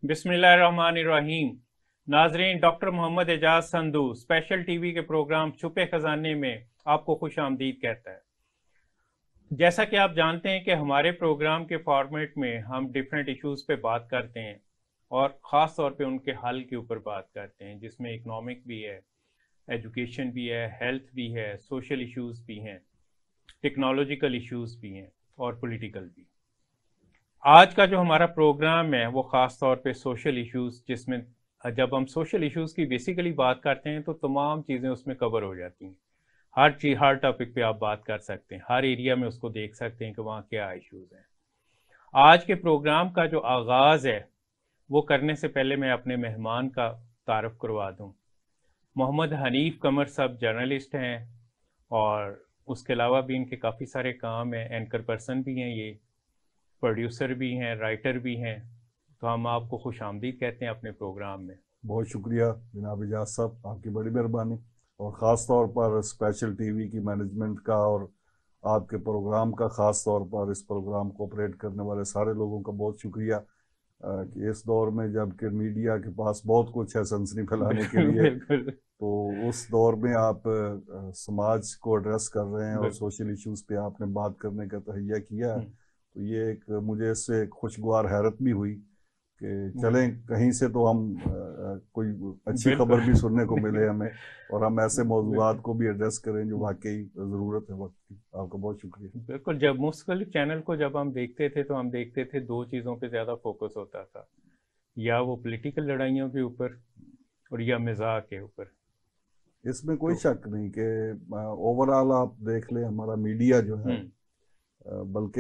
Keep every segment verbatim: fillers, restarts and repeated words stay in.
बिस्मिल्लाहिर्रहमानिर्रहीम। नाजरीन, doctor Mohammad Ejaz Sandhu special TV के प्रोग्राम छुपे खजाने में आपको खुश आमदीद कहता है। जैसा कि आप जानते हैं कि हमारे प्रोग्राम के फॉर्मेट में हम डिफरेंट इश्यूज़ पे बात करते हैं और ख़ास तौर पे उनके हल के ऊपर बात करते हैं, जिसमें इकोनॉमिक भी है, एजुकेशन भी है, हेल्थ भी है, सोशल इश्यूज़ भी हैं, टेक्नोलॉजिकल इश्यूज़ भी हैं और पॉलिटिकल भी। आज का जो हमारा प्रोग्राम है वो ख़ास तौर पे सोशल इश्यूज़, जिसमें जब हम सोशल इश्यूज़ की बेसिकली बात करते हैं तो तमाम चीज़ें उसमें कवर हो जाती हैं। हर चीज़, हर टॉपिक पे आप बात कर सकते हैं, हर एरिया में उसको देख सकते हैं कि वहाँ क्या इश्यूज़ हैं। आज के प्रोग्राम का जो आगाज़ है वो करने से पहले मैं अपने मेहमान का तारुफ करवा दूँ। मोहम्मद हनीफ कमर साहब जर्नलिस्ट हैं और उसके अलावा भी इनके काफ़ी सारे काम हैं। एंकर पर्सन भी हैं, ये प्रोड्यूसर भी हैं, राइटर भी हैं। तो हम आपको खुश आमदीद कहते हैं अपने प्रोग्राम में। बहुत शुक्रिया जनाब एजाज साहब, आपकी बड़ी मेहरबानी, और ख़ास तौर पर स्पेशल टीवी की मैनेजमेंट का और आपके प्रोग्राम का, ख़ास तौर पर इस प्रोग्राम को ऑपरेट करने वाले सारे लोगों का बहुत शुक्रिया कि इस दौर में जबकि मीडिया के पास बहुत कुछ है सनसनी फैलाने के लिए, तो उस दौर में आप समाज को एड्रेस कर रहे हैं और सोशल इश्यूज़ पे आपने बात करने का तहैया किया है। तो ये एक मुझे इससे खुशगवार हैरत भी हुई कि चलें कहीं से तो हम आ, कोई अच्छी खबर भी सुनने को मिले हमें, और हम ऐसे मौजूदात को भी एड्रेस करें जो वाकई ज़रूरत है वक्त की। आपका बहुत शुक्रिया। बिल्कुल, जब मुख्तलिफ चैनल को जब हम देखते थे तो हम देखते थे दो चीज़ों पे ज़्यादा फोकस होता था, या वो पॉलिटिकल लड़ाइयों के ऊपर और या मिजाज के ऊपर। इसमें कोई तो, शक नहीं कि ओवरऑल आप देख लें हमारा मीडिया जो है, बल्कि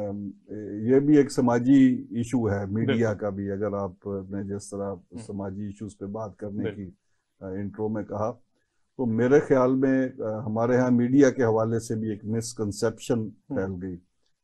ये भी एक समाजी इशू है मीडिया का भी। अगर आपने जिस तरह समाजी इश्यूज पे बात करने की इंट्रो में कहा, तो मेरे ख्याल में हमारे यहाँ मीडिया के हवाले से भी एक मिसकंसेप्शन फैल गई,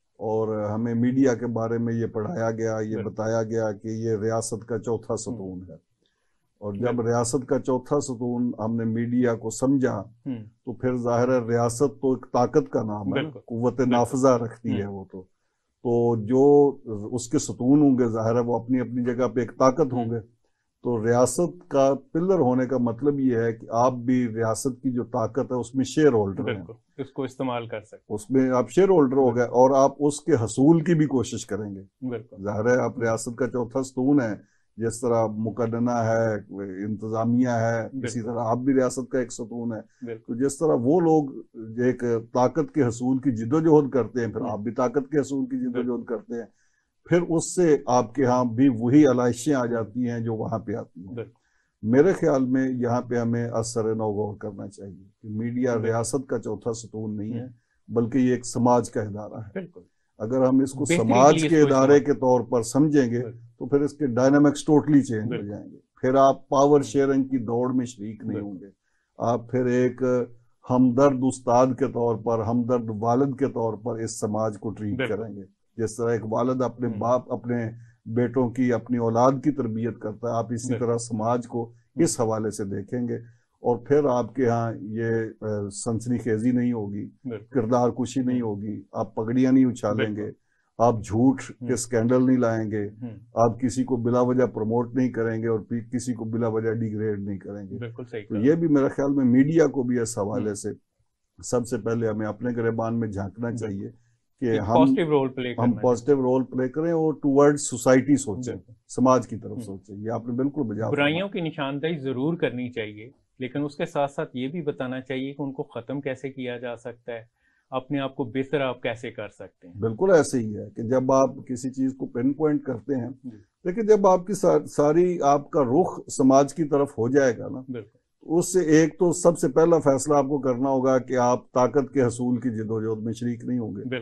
और हमें मीडिया के बारे में ये पढ़ाया गया, ये बताया गया कि ये रियासत का चौथा सतून है। और जब रियासत का चौथा सतून हमने मीडिया को समझा तो फिर जाहिर है रियासत तो एक ताकत का नाम है, कुव्वत नाफजा रखती है वो। तो तो जो उसके सतून होंगे जाहिर है वो अपनी अपनी जगह पे एक ताकत होंगे। तो रियासत का पिलर होने का मतलब ये है कि आप भी रियासत की जो ताकत है उसमें शेयर होल्डर हैं, उसको इस्तेमाल कर सकते, उसमें आप शेयर होल्डर हो गए और आप उसके हसूल की भी कोशिश करेंगे। जाहिर है आप रियासत का चौथा सतून है, जिस तरह मुकदना है, इंतजामिया है, इसी तरह आप भी रियासत का एक सतून है। तो जिस तरह वो लोग एक ताकत के हसूल की जिद्दोजहद करते हैं, फिर आप भी ताकत के हसूल की जिद्दोजहद करते हैं, फिर उससे आपके यहाँ भी वही अलाइशें आ जाती हैं जो वहाँ पे आती हैं। मेरे ख्याल में यहाँ पे हमें असर नौ गौर करना चाहिए कि मीडिया रियासत का चौथा सतून नहीं है, बल्कि ये एक समाज का इदारा है। अगर हम इसको समाज के इदारे के तौर पर समझेंगे तो फिर इसके डायनामिक्स टोटली चेंज हो जाएंगे। फिर आप पावर शेयरिंग की दौड़ में शरीक नहीं होंगे, आप फिर एक हमदर्द उस्ताद के तौर पर, हमदर्द वालिद के तौर पर इस समाज को ट्रीट करेंगे। जिस तरह एक वालिद अपने बाप, अपने बेटों की, अपनी औलाद की तरबियत करता है, आप इसी तरह समाज को इस हवाले से देखेंगे, और फिर आपके यहाँ ये सनसनीखेजी नहीं होगी, किरदार कुशी नहीं होगी, आप पगड़ियाँ नहीं उछालेंगे, आप झूठ के स्कैंडल नहीं लाएंगे, आप किसी को बिला वजह प्रमोट नहीं करेंगे और किसी को बिला वजह डिग्रेड नहीं करेंगे। तो ये भी मेरे ख्याल में मीडिया को भी इस हवाले से सबसे पहले हमें अपने गिरबान में झांकना चाहिए कि हम पॉजिटिव रोल प्ले हम पॉजिटिव रोल प्ले करें और टुवर्ड सोसाइटी सोचें, समाज की तरफ सोचें। ये आपने बिल्कुल बजा। बुराइयों की निशानदेही जरूर करनी चाहिए, लेकिन उसके साथ साथ ये भी बताना चाहिए कि उनको ख़त्म कैसे किया जा सकता है, अपने आप को बेहतर आप कैसे कर सकते हैं। बिल्कुल ऐसे ही है कि जब आप किसी चीज़ को पिन पॉइंट करते हैं, लेकिन जब आपकी सा, सारी आपका रुख समाज की तरफ हो जाएगा ना, उससे एक तो सबसे पहला फैसला आपको करना होगा कि आप ताकत के हसूल की जिदोजहद में शरीक नहीं होंगे।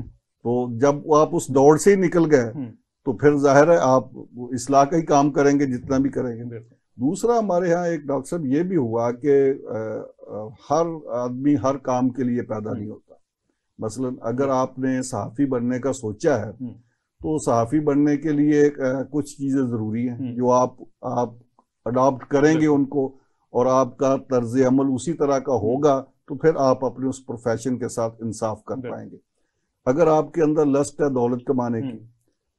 तो जब आप उस दौड़ से ही निकल गए तो फिर जाहिर है आप इस्लाह का ही काम करेंगे जितना भी करेंगे। दूसरा, हमारे यहाँ एक डॉक्टर साहब ये भी हुआ कि हर आदमी हर काम के लिए पैदा नहीं होता। मसलन अगर आपने सहाफ़ी बनने का सोचा है तो सहाफ़ी बनने के लिए कुछ चीज़ें ज़रूरी हैं जो आप आप अडॉप्ट करेंगे उनको, और आपका तर्ज अमल उसी तरह का होगा, तो फिर आप अपने उस प्रोफेशन के साथ इंसाफ कर पाएंगे। अगर आपके अंदर लस्ट है दौलत कमाने की,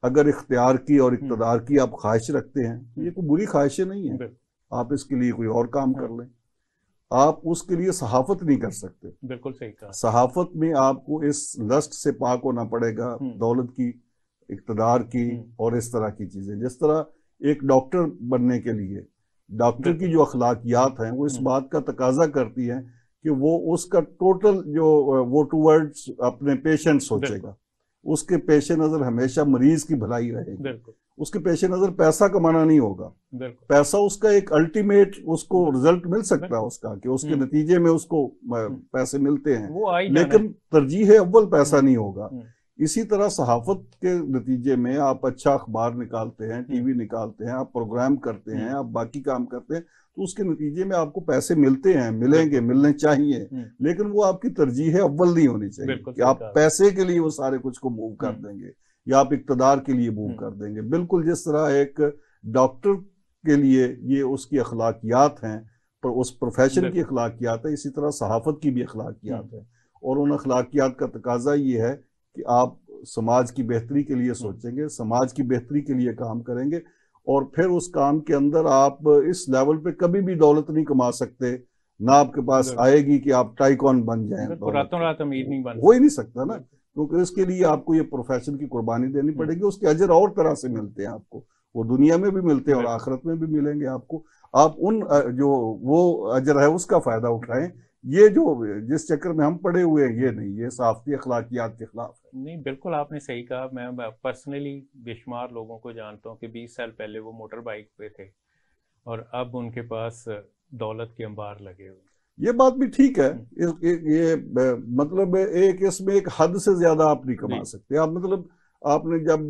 اگر اختیار کی اور اقتدار کی آپ خواہش رکھتے ہیں، یہ کوئی بری خواہشیں نہیں ہیں، آپ اس کے لیے کوئی اور کام کر لیں، آپ اس کے لیے صحافت نہیں کر سکتے۔ بالکل صحیح کہا۔ صحافت میں آپ کو اس لسٹ سے پاک ہونا پڑے گا، دولت کی، اقتدار کی اور اس طرح کی چیزیں۔ جس طرح ایک ڈاکٹر بننے کے لیے ڈاکٹر کی جو اخلاقیات ہیں وہ اس بات کا تقاضا کرتی ہیں کہ وہ اس کا ٹوٹل جو وہ ٹورڈز اپنے پیشنٹ سوچے گا، اس کے پیش نظر ہمیشہ مریض کی بھلائی رہے گی، اس کے پیش نظر پیسہ کمانا نہیں ہوگا۔ پیسہ اس کا ایک الٹیمیٹ اس کو رزلٹ مل سکتا ہے اس کا، کہ اس کے نتیجے میں اس کو پیسے ملتے ہیں، لیکن ترجیح اول پیسہ نہیں ہوگا۔ اسی طرح صحافت کے نتیجے میں آپ اچھا اخبار نکالتے ہیں، ٹی وی نکالتے ہیں، آپ پروگرام کرتے ہیں، آپ باقی کام کرتے ہیں، تو اس کے نتیجے میں آپ کو پیسے ملتے ہیں، ملیں گے، ملنے چاہیے، لیکن وہ آپ کی ترجیح اول نہیں ہونی چاہیے کہ آپ پیسے کے لیے وہ سارے کچھ کو موو کر دیں گے یا آپ اقتدار کے لیے موو کر دیں گے۔ بالکل جس طرح ایک ڈاکٹر کے لیے یہ اس کی اخلاقیات ہیں، اس پروفیشن کی اخلاقیات ہیں، اسی طرح صحافت کی بھی اخلاقیات ہیں، اور ان اخلاقیات کا تقاضا یہ ہے کہ آپ سماج کی بہتری کے لیے سوچیں گے، سماج کی بہتری کے لیے کام کریں گے، اور پھر اس کام کے اندر آپ اس لیول پہ کبھی بھی دولت نہیں کما سکتے، نہ آپ کے پاس آئے گی کہ آپ ٹائیکون بن جائیں، راتوں رات امیر نہیں بن ہو ہی نہیں سکتا نا، کیونکہ اس کے لیے آپ کو یہ پروفیشن کی قربانی دینی پڑے گی۔ اس کے اجر اور طرح سے ملتے ہیں آپ کو، وہ دنیا میں بھی ملتے ہیں اور آخرت میں بھی ملیں گے آپ کو۔ آپ ان جو وہ اجر ہے اس کا فائدہ اٹھائیں، یہ جو جس چکر میں ہم پڑے ہوئے ہیں یہ نہیں، یہ صحافتی اخلاقیات کے خلاف ہے۔ نہیں بالکل آپ نے صحیح کہا۔ میں پرسنلی بے شمار لوگوں کو جانتا ہوں کہ بیس سال پہلے وہ موٹر بائک پہ تھے اور اب ان کے پاس دولت کے انبار لگے ہوئے۔ یہ بات بھی ٹھیک ہے، یہ مطلب ایک اس میں ایک حد سے زیادہ آپ نہیں کما سکتے۔ آپ مطلب آپ نے جب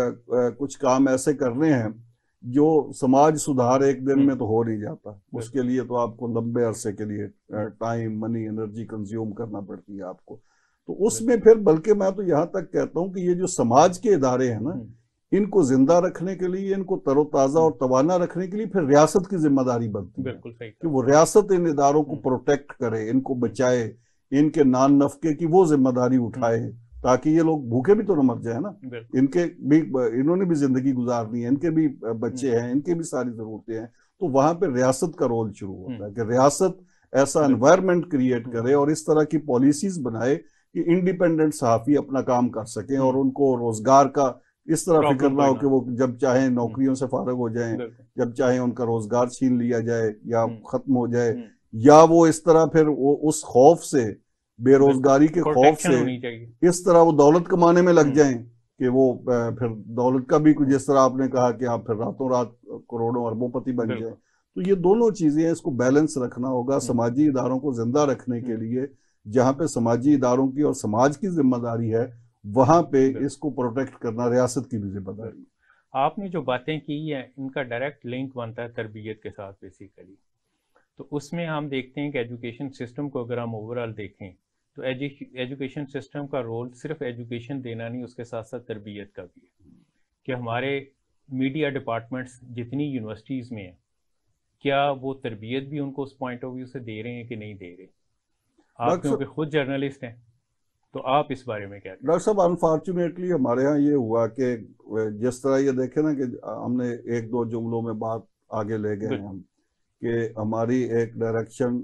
کچھ کام ایسے کرنے ہیں جو سماج سدھار ایک دن میں تو ہو نہیں جاتا، اس کے لیے تو آپ کو لمبے عرصے کے لیے ٹائم، منی، انرجی کنزیوم کرنا پڑتی ہے آپ کو۔ تو اس میں پھر بلکہ میں تو یہاں تک کہتا ہوں کہ یہ جو سماج کے ادارے ہیں نا، ان کو زندہ رکھنے کے لیے، ان کو تر و تازہ اور توانا رکھنے کے لیے پھر ریاست کی ذمہ داری بنتی ہے کہ وہ ریاست ان اداروں کو پروٹیکٹ کرے، ان کو بچائے، ان کے نان نفقے کی وہ ذمہ داری اٹھائے، تاکہ یہ لوگ بھوکے بھی تو نہ مر جائیں نا، ان کے بھی انہوں نے بھی زندگی گزارنی ہے، ان کے بھی بچے ہیں، ان کے بھی ساری ضرورتیں ہیں۔ تو وہاں پہ ریاست کا رول شروع ہوتا ہے کہ ریاست ایسا انوائرمنٹ کریٹ کرے اور اس طرح کی پالیسیز بنائے کہ انڈیپینڈنٹ صحافی اپنا کام کر سکیں، اور ان کو روزگار کا اس طرح فکر نہ ہو کہ وہ جب چاہیں نوکریوں سے فارغ ہو جائیں، جب چاہیں ان کا روزگار چھین لیا جائے یا ختم ہو جائے، یا وہ اس طرح پھر وہ اس خوف سے، بے روزگاری کے خوف سے اس طرح وہ دولت کمانے میں لگ جائیں کہ وہ پھر دولت کا بھی کچھ، جس طرح آپ نے کہا کہ آپ پھر راتوں رات کروڑوں اربوں پتی بن جائیں۔ تو یہ دونوں چیزیں اس کو بیلنس رکھنا ہوگا سماجی اداروں کو زندہ رکھنے کے لیے۔ جہاں پہ سماجی اداروں کی اور سماج کی ذمہ داری ہے، وہاں پہ اس کو پروٹیکٹ کرنا ریاست کی بھی ذمہ داری ہے۔ آپ نے جو باتیں کی ہیں ان کا ڈائریکٹ لنک بنتا ہے تربیت کے ساتھ بیسیکلی۔ تو اس میں ہم دیکھتے ہیں کہ ایجوکیشن سسٹم کو اگر ہم اوورآل دیکھیں تو ایجوکیشن سسٹم کا رول صرف ایجوکیشن دینا نہیں، اس کے ساتھ ساتھ تربیت کا بھی ہے کہ ہمارے میڈیا ڈپارٹمنٹس جتنی یونیورسٹیز میں ہیں، کیا وہ تربیت بھی ان کو اس پوائنٹ آف ویو سے دے رہے ہیں کہ نہیں دے رہے؟ آپ کیونکہ خود جرنلسٹ ہیں تو آپ اس بارے میں کیا کہیں؟ ڈاکٹر صاحب انفارچونیٹلی ہمارے ہاں یہ ہوا کہ جس طرح یہ دیکھیں نا کہ ہم نے ایک دو جملوں میں بات آگے لے گئے ہیں ہم کہ ہماری ایک ڈائریکشن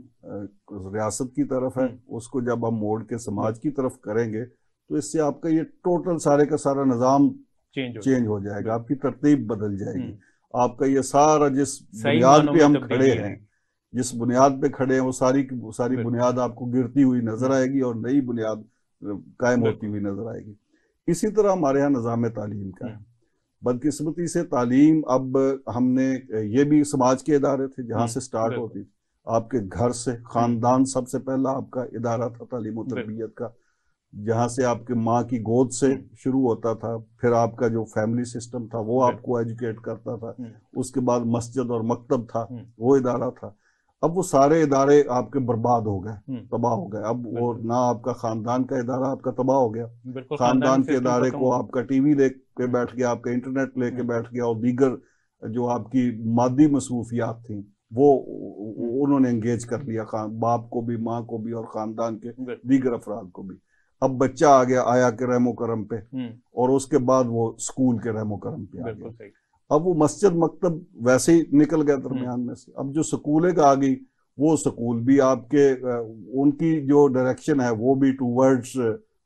ریاست کی طرف ہے، اس کو جب ہم موڑ کے سماج کی طرف کریں گے تو اس سے آپ کا یہ ٹوٹل سارے کا سارا نظام چینج ہو جائے گا، آپ کی ترتیب بدل جائے گی، آپ کا یہ سارا جس بنیاد پہ ہم کھڑے ہیں جس بنیاد پہ کھڑے ہیں وہ ساری ساری بنیاد آپ کو گرتی ہوئی نظر آئے گی اور نئی بنیاد قائم ہوتی ہوئی نظر آئے گی۔ اسی طرح ہمارے ہاں نظام تعلیم کا ہے۔ بدقسمتی سے تعلیم اب ہم نے یہ بھی سماج کے ادارے تھے جہاں سے سٹارٹ ہوتی تھی، آپ کے گھر سے، خاندان سب سے پہلا آپ کا ادارہ تھا تعلیم و تربیت کا، جہاں سے آپ کے ماں کی گود سے شروع ہوتا تھا، پھر آپ کا جو فیملی سسٹم تھا وہ آپ کو ایجوکیٹ کرتا تھا، اس کے بعد مسجد اور مکتب تھا، وہ ادارہ تھا۔ اب وہ سارے ادارے آپ کے برباد ہو گئے، تباہ ہو گئے۔ اب وہ نہ آپ کا خاندان کا ادارہ آپ کا تباہ ہو گیا، خاندان کے ادارے کو آپ کا ٹی وی لے کے بیٹھ گیا، آپ کا انٹرنیٹ لے کے بیٹھ گیا، اور دیگر جو آپ کی مادی مصروفیات تھیں وہ انہوں نے انگیج کر لیا، باپ کو بھی، ماں کو بھی، اور خاندان کے دیگر افراد کو بھی۔ اب بچہ آ گیا آیا کے رحم و کرم پہ، اور اس کے بعد وہ اسکول کے رحم و کرم پہ آ گیا۔ اب وہ مسجد مکتب ویسے ہی نکل گیا درمیان میں سے۔ اب جو سکولے کا آ گئی، وہ سکول بھی آپ کے ان کی جو ڈائریکشن ہے وہ بھی ٹوورڈز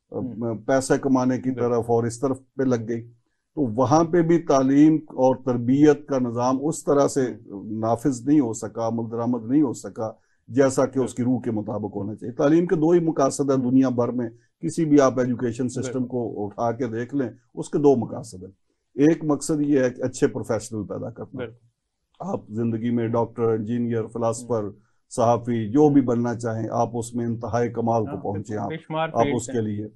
پیسہ کمانے کی طرف اور اس طرف پہ لگ گئی، تو وہاں پہ بھی تعلیم اور تربیت کا نظام اس طرح سے نافذ نہیں ہو سکا، عمل درآمد نہیں ہو سکا جیسا کہ اس کی روح کے مطابق ہونا چاہیے۔ تعلیم کے دو ہی مقاصد ہیں دنیا بھر میں، کسی بھی آپ ایجوکیشن سسٹم کو اٹھا کے دیکھ لیں، اس کے دو مقاصد ہیں۔ ایک مقصد یہ ہے کہ اچھے پروفیشنل پیدا کرنا، آپ زندگی میں ڈاکٹر، انجینئر، فلاسفر، صحافی جو بھی بننا چاہیں آپ اس میں انتہائی کمال کو پہنچیں، آپ آپ اس کے لیے۔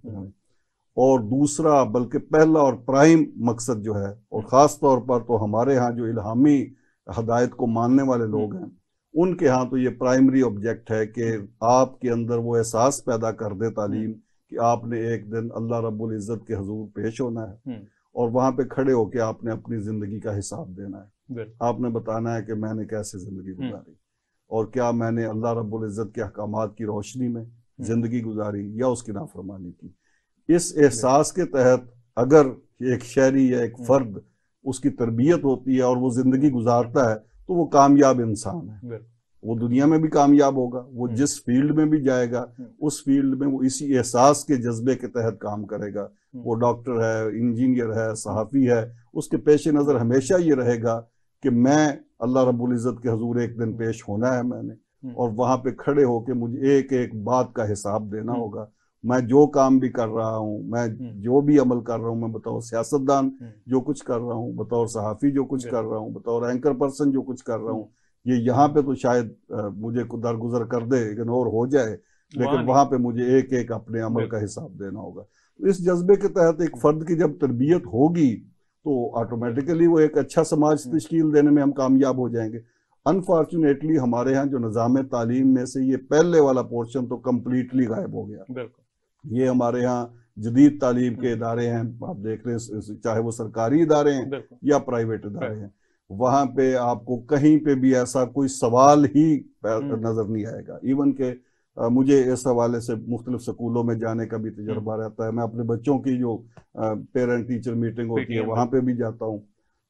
اور دوسرا بلکہ پہلا اور پرائم مقصد جو ہے، اور خاص طور پر تو ہمارے ہاں جو الہامی ہدایت کو ماننے والے لوگ ہیں ان کے ہاں تو یہ پرائمری آبجیکٹ ہے کہ آپ کے اندر وہ احساس پیدا کر دے تعلیم کہ آپ نے ایک دن اللہ رب العزت کے حضور پیش ہونا ہے، اور وہاں پہ کھڑے ہو کے آپ نے اپنی زندگی کا حساب دینا ہے۔ آپ نے بتانا ہے کہ میں نے کیسے زندگی گزاری، اور کیا میں نے اللہ رب العزت کے احکامات کی روشنی میں زندگی گزاری یا اس کی نافرمانی کی۔ اس احساس کے تحت اگر ایک شہری یا ایک فرد اس کی تربیت ہوتی ہے اور وہ زندگی گزارتا ہے تو وہ کامیاب انسان ہے، وہ دنیا میں بھی کامیاب ہوگا، وہ جس فیلڈ میں بھی جائے گا اس فیلڈ میں وہ اسی احساس کے جذبے کے تحت کام کرے گا۔ وہ ڈاکٹر ہے، انجینئر ہے، صحافی ہے، اس کے پیش نظر ہمیشہ یہ رہے گا کہ میں اللہ رب العزت کے حضور ایک دن پیش ہونا ہے میں نے، اور وہاں پہ کھڑے ہو کے مجھے ایک ایک بات کا حساب دینا ہوگا۔ میں جو کام بھی کر رہا ہوں، میں جو بھی عمل کر رہا ہوں، میں بطور سیاستدان جو کچھ کر رہا ہوں، بطور صحافی جو کچھ کر رہا ہوں، بطور اینکر پرسن جو کچھ کر رہا ہوں، یہ یہاں پہ تو شاید مجھے درگزر کر دے، اگنور ہو جائے، لیکن وہاں پہ مجھے ایک ایک اپنے عمل کا حساب دینا ہوگا۔ اس جذبے کے تحت ایک فرد کی جب تربیت ہوگی تو آٹومیٹیکلی وہ ایک اچھا سماج تشکیل دینے میں ہم کامیاب ہو جائیں گے۔ انفارچونیٹلی ہمارے ہاں جو نظام تعلیم میں سے یہ پہلے والا پورشن تو کمپلیٹلی غائب ہو گیا۔ یہ ہمارے ہاں جدید تعلیم کے ادارے ہیں، آپ دیکھ رہے ہیں چاہے وہ سرکاری ادارے ہیں یا پرائیویٹ ادارے ہیں، وہاں پہ آپ کو کہیں پہ بھی ایسا کوئی سوال ہی نظر نہیں آئے گا۔ ایون کہ مجھے اس حوالے سے مختلف سکولوں میں جانے کا بھی تجربہ رہتا ہے، میں اپنے بچوں کی جو پیرنٹ ٹیچر میٹنگ ہوتی ہے وہاں پہ بھی جاتا ہوں،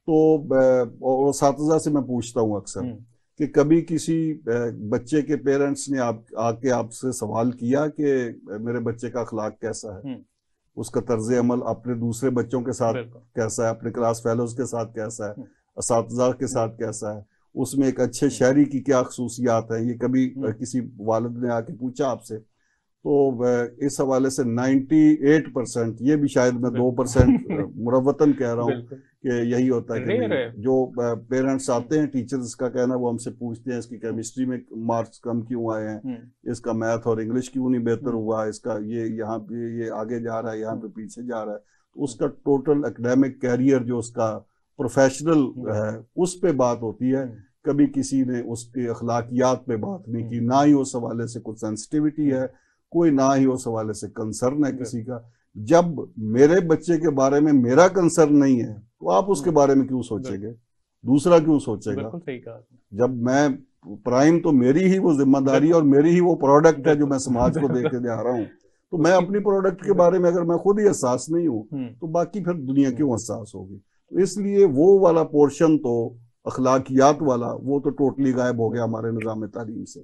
تو اور اساتذہ سے میں پوچھتا ہوں اکثر کہ کبھی کسی بچے کے پیرنٹس نے آ کے آپ سے سوال کیا کہ میرے بچے کا اخلاق کیسا ہے، اس کا طرز عمل اپنے دوسرے بچوں کے ساتھ کیسا ہے، اپنے کلاس فیلوز کے ساتھ کیسا ہے، اساتذہ کے ساتھ کیسا ہے، اس میں ایک اچھے شہری کی کیا خصوصیات ہیں، یہ کبھی کسی والد نے آ کے پوچھا آپ سے؟ تو اس حوالے سے نائنٹی ایٹ پرسینٹ، یہ بھی شاید میں دو پرسینٹ مروتاً کہہ رہا ہوں کہ یہی ہوتا ہے کہ جو پیرنٹس آتے ہیں ٹیچرز کا کہنا وہ ہم سے پوچھتے ہیں اس کی کیمسٹری میں مارکس کم کیوں آئے ہیں، اس کا میتھ اور انگلش کیوں نہیں بہتر ہوا، اس کا یہ یہاں پہ یہ آگے جا رہا ہے یہاں پہ پیچھے جا رہا ہے، تو اس کا ٹوٹل اکیڈیمک کیریئر جو اس کا پروفیشنل ہے اس پہ بات ہوتی ہے۔ کبھی کسی نے اس کے اخلاقیات پہ بات نہیں کی، نہ ہی اس حوالے سے کچھ سینسٹیوٹی ہے کوئی، نہ ہی اس حوالے سے کنسرن ہے کسی کا۔ جب میرے بچے کے بارے میں میرا کنسرن نہیں ہے تو آپ اس کے بارے میں کیوں سوچیں گے، دوسرا کیوں سوچے گا؟ جب میں پرائم تو میری ہی وہ ذمہ داری اور میری ہی وہ پروڈکٹ ہے جو میں سماج کو دے کے جا رہا ہوں، تو میں اپنی پروڈکٹ کے بارے میں اگر میں خود ہی حساس نہیں ہوں تو باقی پھر دنیا کیوں حساس ہوگی؟ تو اس لیے وہ والا پورشن تو اخلاقیات والا وہ تو ٹوٹلی غائب ہو گیا ہمارے نظام تعلیم سے۔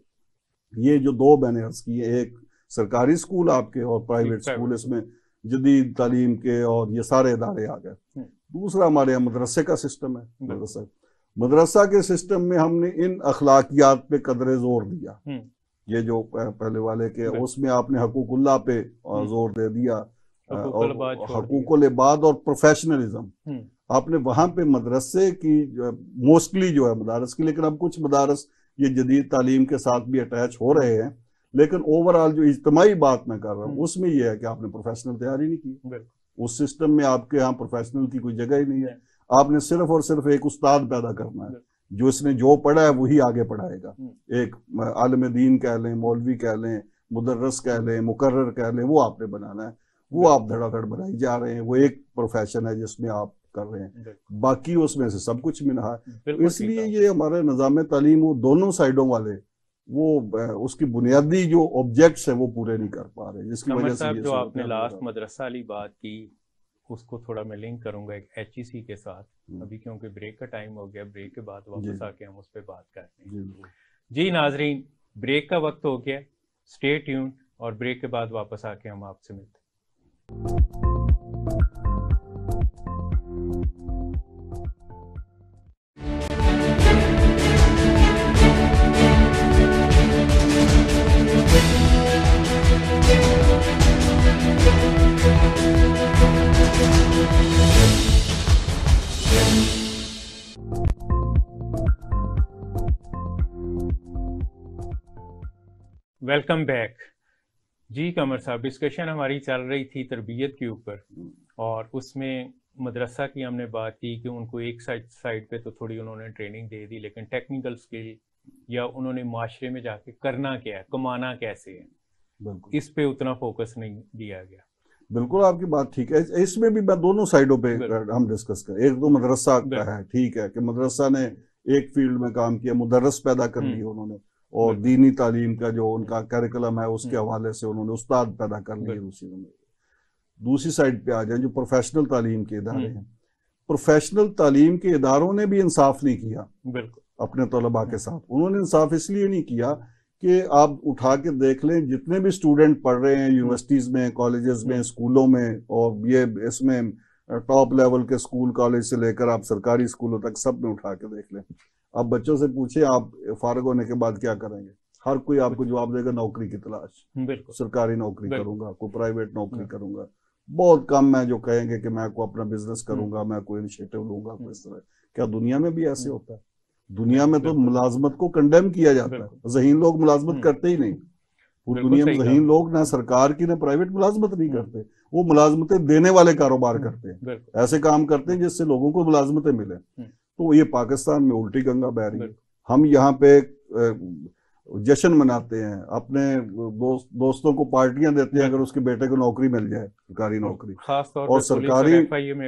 یہ جو دو میں نے عرض کی، ایک سرکاری اسکول آپ کے اور پرائیویٹ اسکول، اس میں جدید تعلیم کے اور یہ سارے ادارے آ گئے۔ دوسرا ہمارے یہاں مدرسے کا سسٹم ہے، مدرسہ مدرسہ کے سسٹم میں ہم نے ان اخلاقیات پہ قدرے زور دیا، یہ جو پہلے والے کے اس میں آپ نے حقوق اللہ پہ زور دے دیا، اور حقوق العباد اور پروفیشنلزم آپ نے وہاں پہ مدرسے کی موسٹلی جو ہے مدارس کی، لیکن اب کچھ مدارس یہ جدید تعلیم کے ساتھ بھی اٹیچ ہو رہے ہیں، لیکن اوورآل جو اجتماعی بات میں کر رہا ہوں اس میں یہ ہے کہ آپ نے پروفیشنل تیاری نہیں کی، اس سسٹم میں آپ کے ہاں پروفیشنل کی کوئی جگہ ہی نہیں ہے۔ آپ نے صرف اور صرف ایک استاد پیدا کرنا ہے جو اس نے جو پڑھا ہے وہی آگے پڑھائے گا، ایک عالم دین کہہ لیں، مولوی کہہ لیں، مدرس کہہ لیں، مقرر کہہ لیں، وہ آپ نے بنانا ہے، وہ آپ دھڑا دھڑ بنائی جا رہے ہیں، وہ ایک پروفیشن ہے جس میں آپ کر رہے ہیں، باقی اس میں سے سب کچھ منہا ہے۔ اس لیے یہ ہمارے نظام تعلیم وہ دونوں سائیڈوں والے وہ اس کی بنیادی جو آبجیکٹس ہیں وہ پورے نہیں کر پا رہے، جس کی وجہ سے جو آپ نے لاسٹ مدرسہ والی بات کی اس کو تھوڑا میں لنک کروں گا ایک ایچ ای سی کے ساتھ، ابھی کیونکہ بریک کا ٹائم ہو گیا، بریک کے بعد واپس آ کے ہم اس پہ بات کرتے ہیں۔ جی ناظرین، بریک کا وقت ہو گیا، اسٹے ٹیونڈ، اور بریک کے بعد واپس آ کے ہم آپ سے ملتے ہیں۔ Welcome back. جی قمر صاحب، ڈسکشن ہماری چل رہی تھی تربیت کے اوپر، اور اس میں مدرسہ کی ہم نے بات کی کہ ان کو ایک سائڈ سائڈ پہ تو تھوڑی انہوں نے ٹریننگ دے دی، لیکن ٹیکنیکل سکل یا انہوں نے معاشرے میں جا کے کرنا کیا ہے، کمانا کیسے ہے، اس پہ اتنا فوکس نہیں دیا گیا۔ بالکل آپ کی بات ٹھیک ہے، اس میں بھی میں دونوں سائڈوں پہ ہم ڈسکس کریں۔ ایک تو مدرسہ کا ہے، ٹھیک ہے کہ مدرسہ نے ایک فیلڈ میں کام کیا، مدرس پیدا کر لی انہوں نے، اور دینی تعلیم کا جو ان کا کریکولم ہے اس کے حوالے سے انہوں نے استاد پیدا کر لیے دوسری میں۔ دوسری سائڈ پہ آ جائیں جو پروفیشنل تعلیم کے ادارے ہیں، پروفیشنل تعلیم کے اداروں نے بھی انصاف نہیں کیا اپنے طلباء کے ساتھ۔ انہوں نے انصاف اس لیے نہیں کیا کہ آپ اٹھا کے دیکھ لیں جتنے بھی اسٹوڈنٹ پڑھ رہے ہیں یونیورسٹیز میں، کالجز میں، اسکولوں میں، اور یہ اس میں ٹاپ لیول کے اسکول کالج سے لے کر آپ سرکاری اسکولوں تک سب میں اٹھا کے دیکھ لیں۔ آپ بچوں سے پوچھیں آپ فارغ ہونے کے بعد کیا کریں گے، ہر کوئی آپ کو جواب دے گا نوکری کی تلاش، سرکاری نوکری کروں گا، کوئی پرائیویٹ نوکری کروں گا۔ بہت کم ہے جو کہیں گے کہ میں کو اپنا بزنس کروں گا، میں کوئی انیشیٹو لوں گا اس طرح۔ کیا دنیا میں بھی ایسے ہوتا ہے؟ دنیا میں تو ملازمت کو کنڈیم کیا جاتا ہے، ذہین لوگ ملازمت کرتے ہی نہیں۔ پوری دنیا میں ذہین لوگ نہ سرکار کی نہ پرائیویٹ ملازمت نہیں کرتے، وہ ملازمتیں دینے والے کاروبار کرتے ہیں، ایسے کام کرتے ہیں جس سے لوگوں کو ملازمتیں ملیں۔ تو یہ پاکستان میں الٹی گنگا بہ رہی ہے۔ ہم یہاں پہ جشن مناتے ہیں، اپنے دوستوں کو پارٹیاں دیتے ہیں اگر اس کے بیٹے کو نوکری مل جائے، سرکاری نوکری، اور سرکاری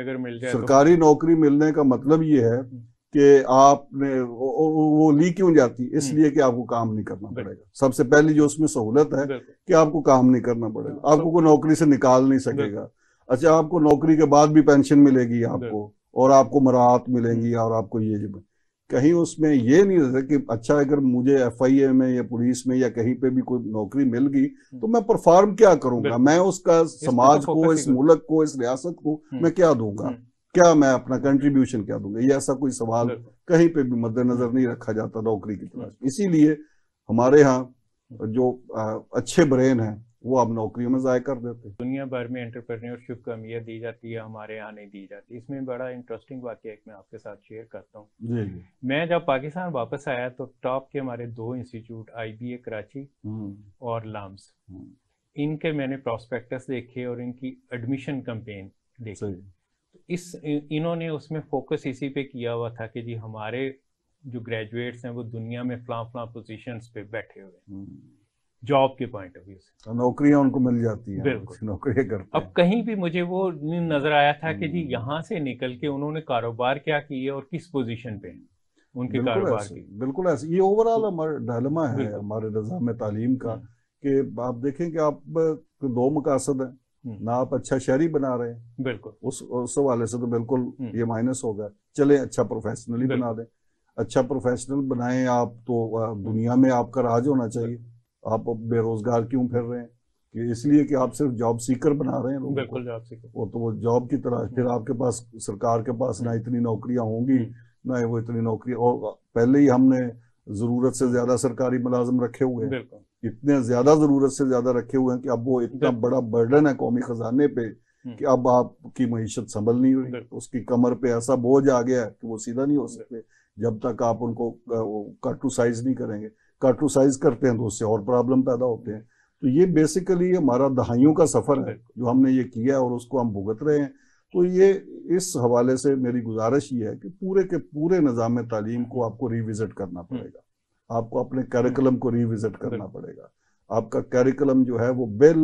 سرکاری نوکری ملنے کا مطلب یہ ہے کہ آپ نے وہ لی کیوں جاتی، اس لیے کہ آپ کو کام نہیں کرنا پڑے گا۔ سب سے پہلی جو اس میں سہولت ہے کہ آپ کو کام نہیں کرنا پڑے گا، آپ کو کوئی نوکری سے نکال نہیں سکے گا۔ اچھا، آپ کو نوکری کے بعد بھی پینشن ملے گی آپ کو، اور آپ کو مراعات ملیں گی، اور آپ کو یہ جو کہیں اس میں یہ نہیں رہتا کہ اچھا اگر مجھے ایف آئی اے میں یا پولیس میں یا کہیں پہ بھی کوئی نوکری مل گئی تو میں پرفارم کیا کروں گا، میں اس کا سماج کو، اس ملک کو، اس ریاست کو میں کیا دوں گا، کیا میں اپنا کنٹریبیوشن کیا دوں گا۔ یہ ایسا کوئی سوال کہیں پہ بھی مد نظر نہیں رکھا جاتا نوکری کی تلاش۔ اسی لیے ہمارے ہاں جو اچھے برین ہیں وہ اب نوکریوں میں ضائع کر دیتے۔ دنیا بھر میں انٹرپرینیورشپ کو اہمیت دی جاتی ہے، ہمارے یہاں نہیں دی جاتی۔ اس میں بڑا انٹرسٹنگ واقعہ ایک میں آپ کے ساتھ شیئر کرتا ہوں۔ جی جی میں جب پاکستان واپس آیا تو ٹاپ کے ہمارے دو institute, I B A Karachi اور لامس، ان کے میں نے پراسپیکٹس دیکھے اور ان کی ایڈمیشن کمپین دیکھی۔ اس انہوں نے اس میں فوکس اسی پہ کیا ہوا تھا کہ جی ہمارے جو گریجویٹس ہیں وہ دنیا میں فلاں فلاں پوزیشنز پہ بیٹھے ہوئے، جاب کے پوائنٹ آف ویو سے نوکریاں ان کو مل جاتی ہیں، بالکل نوکریاں کرتے ہیں۔ اب کہیں بھی مجھے وہ نظر آیا تھا کہ جی یہاں سے نکل کے انہوں نے کاروبار کیا کیا اور کس پوزیشن پہ ان کے کاروبار کی۔ بالکل ایسے یہ اوور آل ہمارا ڈائلما ہے ہمارے نظام تعلیم کا کہ آپ دیکھیں کہ آپ دو مقاصد ہیں، نہ آپ اچھا شہری بنا رہے ہیں، بالکل اس حوالے سے تو بالکل یہ مائنس ہوگا۔ چلیں اچھا پروفیشنلی بنا دیں، اچھا پروفیشنل بنائیں آپ تو دنیا میں آپ کا راج ہونا چاہیے۔ آپ بے روزگار کیوں پھر رہے ہیں؟ کہ اس لیے کہ آپ صرف جاب سیکر بنا رہے ہیں، بالکل جاب سیکر، وہ تو وہ جاب کی طرح پھر آپ کے پاس سرکار کے پاس نہ اتنی نوکریاں ہوں گی، نہ وہ اتنی نوکری، اور پہلے ہی ہم نے ضرورت سے زیادہ سرکاری ملازم رکھے ہوئے ہیں، اتنے زیادہ ضرورت سے زیادہ رکھے ہوئے ہیں کہ اب وہ اتنا بڑا برڈن ہے قومی خزانے پہ کہ اب آپ کی معیشت سنبھل نہیں ہوئی، اس کی کمر پہ ایسا بوجھ آ گیا ہے کہ وہ سیدھا نہیں ہو سکتے جب تک آپ ان کو کارٹو سائز نہیں کریں گے۔ کارٹو سائز کرتے ہیں تو اس سے اور پرابلم پیدا ہوتے ہیں۔ تو یہ بیسیکلی ہمارا دہائیوں کا سفر ہے جو ہم نے یہ کیا ہے اور اس کو ہم بھگت رہے ہیں۔ تو یہ اس حوالے سے میری گزارش یہ ہے کہ پورے کے پورے نظام تعلیم کو آپ کو ریوزٹ کرنا پڑے گا، آپ کو اپنے کیریکولم کو ریوزٹ کرنا پڑے گا۔ آپ کا کیریکولم جو ہے وہ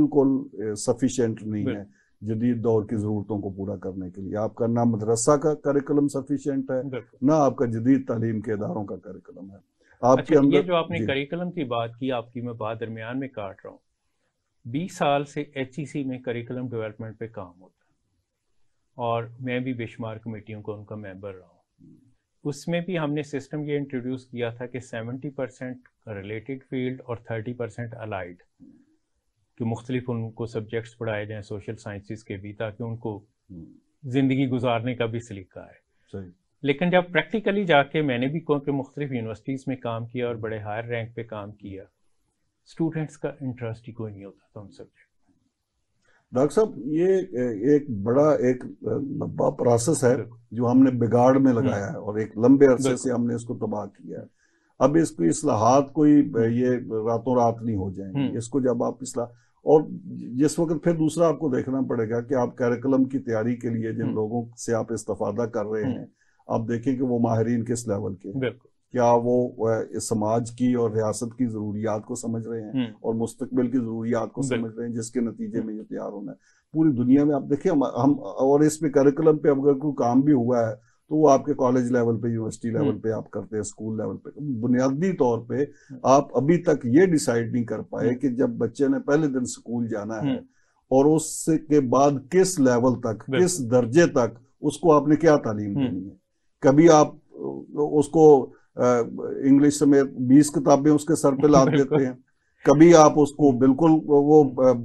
بالکل سفیشینٹ نہیں ہے جدید دور کی ضرورتوں کو پورا کرنے کے لیے۔ آپ کا نہ مدرسہ کا کیریکولم سفیشینٹ ہے، نہ آپ کا جدید تعلیم کے اداروں کا کیریکولم ہے۔ آپ کے اندر یہ جو آپ نے کریکولم کی بات کی، آپ کی میں بات درمیان میں کاٹ رہا ہوں، بیس سال سے ایچ ای سی میں کریکولم ڈیولپمنٹ پہ کام ہوتا ہے اور میں بھی بے شمار کمیٹیوں کو ان کا ممبر رہا ہوں. اس میں بھی ہم نے سسٹم یہ انٹروڈیوس کیا تھا کہ سیونٹی پرسینٹ ریلیٹڈ فیلڈ اور تھرٹی پرسینٹ الائڈ، کہ مختلف ان کو سبجیکٹس پڑھائے جائیں سوشل سائنسز کے بھی، تاکہ ان کو زندگی گزارنے کا بھی سلیقہ ہے. صحیح. لیکن جب پریکٹیکلی جا کے میں نے بھی کہ مختلف یونیورسٹیز میں کام کیا اور بڑے ہائر رینک پہ کام کیا، اسٹوڈنٹس کا انٹرسٹ ہی کوئی نہیں ہوتا تھا ان سبجیکٹ. ڈاکٹر صاحب یہ ایک بڑا ایک لمبا پروسیس ہے جو ہم نے بگاڑ میں لگایا ہے اور ایک لمبے عرصے سے ہم نے اس کو تباہ کیا ہے. اب اس کو اصلاحات کوئی یہ راتوں رات نہیں ہو جائیں گے. اس کو جب آپ اصلاح، اور جس وقت پھر دوسرا آپ کو دیکھنا پڑے گا کہ آپ کیریکولم کی تیاری کے لیے جن لوگوں سے آپ استفادہ کر رہے ہیں، آپ دیکھیں کہ وہ ماہرین کس لیول کے ہیں، کیا وہ سماج کی اور ریاست کی ضروریات کو سمجھ رہے ہیں اور مستقبل کی ضروریات کو سمجھ رہے ہیں، جس کے نتیجے میں یہ تیار ہونا ہے. پوری دنیا میں آپ دیکھیں ہم، اور اس میں کیریکولم پہ اگر کوئی کام بھی ہوا ہے تو وہ آپ کے کالج لیول پہ، یونیورسٹی لیول پہ آپ کرتے ہیں، اسکول لیول پہ. بنیادی طور پہ آپ ابھی تک یہ ڈیسائیڈ نہیں کر پائے کہ جب بچے نے پہلے دن اسکول جانا ہے اور اس کے بعد کس لیول تک، کس درجے تک اس کو آپ نے کیا تعلیم دینی ہے. کبھی آپ اس کو انگلش سمیت بیس کتابیں اس کے سر پہ لاد دیتے ہیں، کبھی آپ اس کو بالکل وہ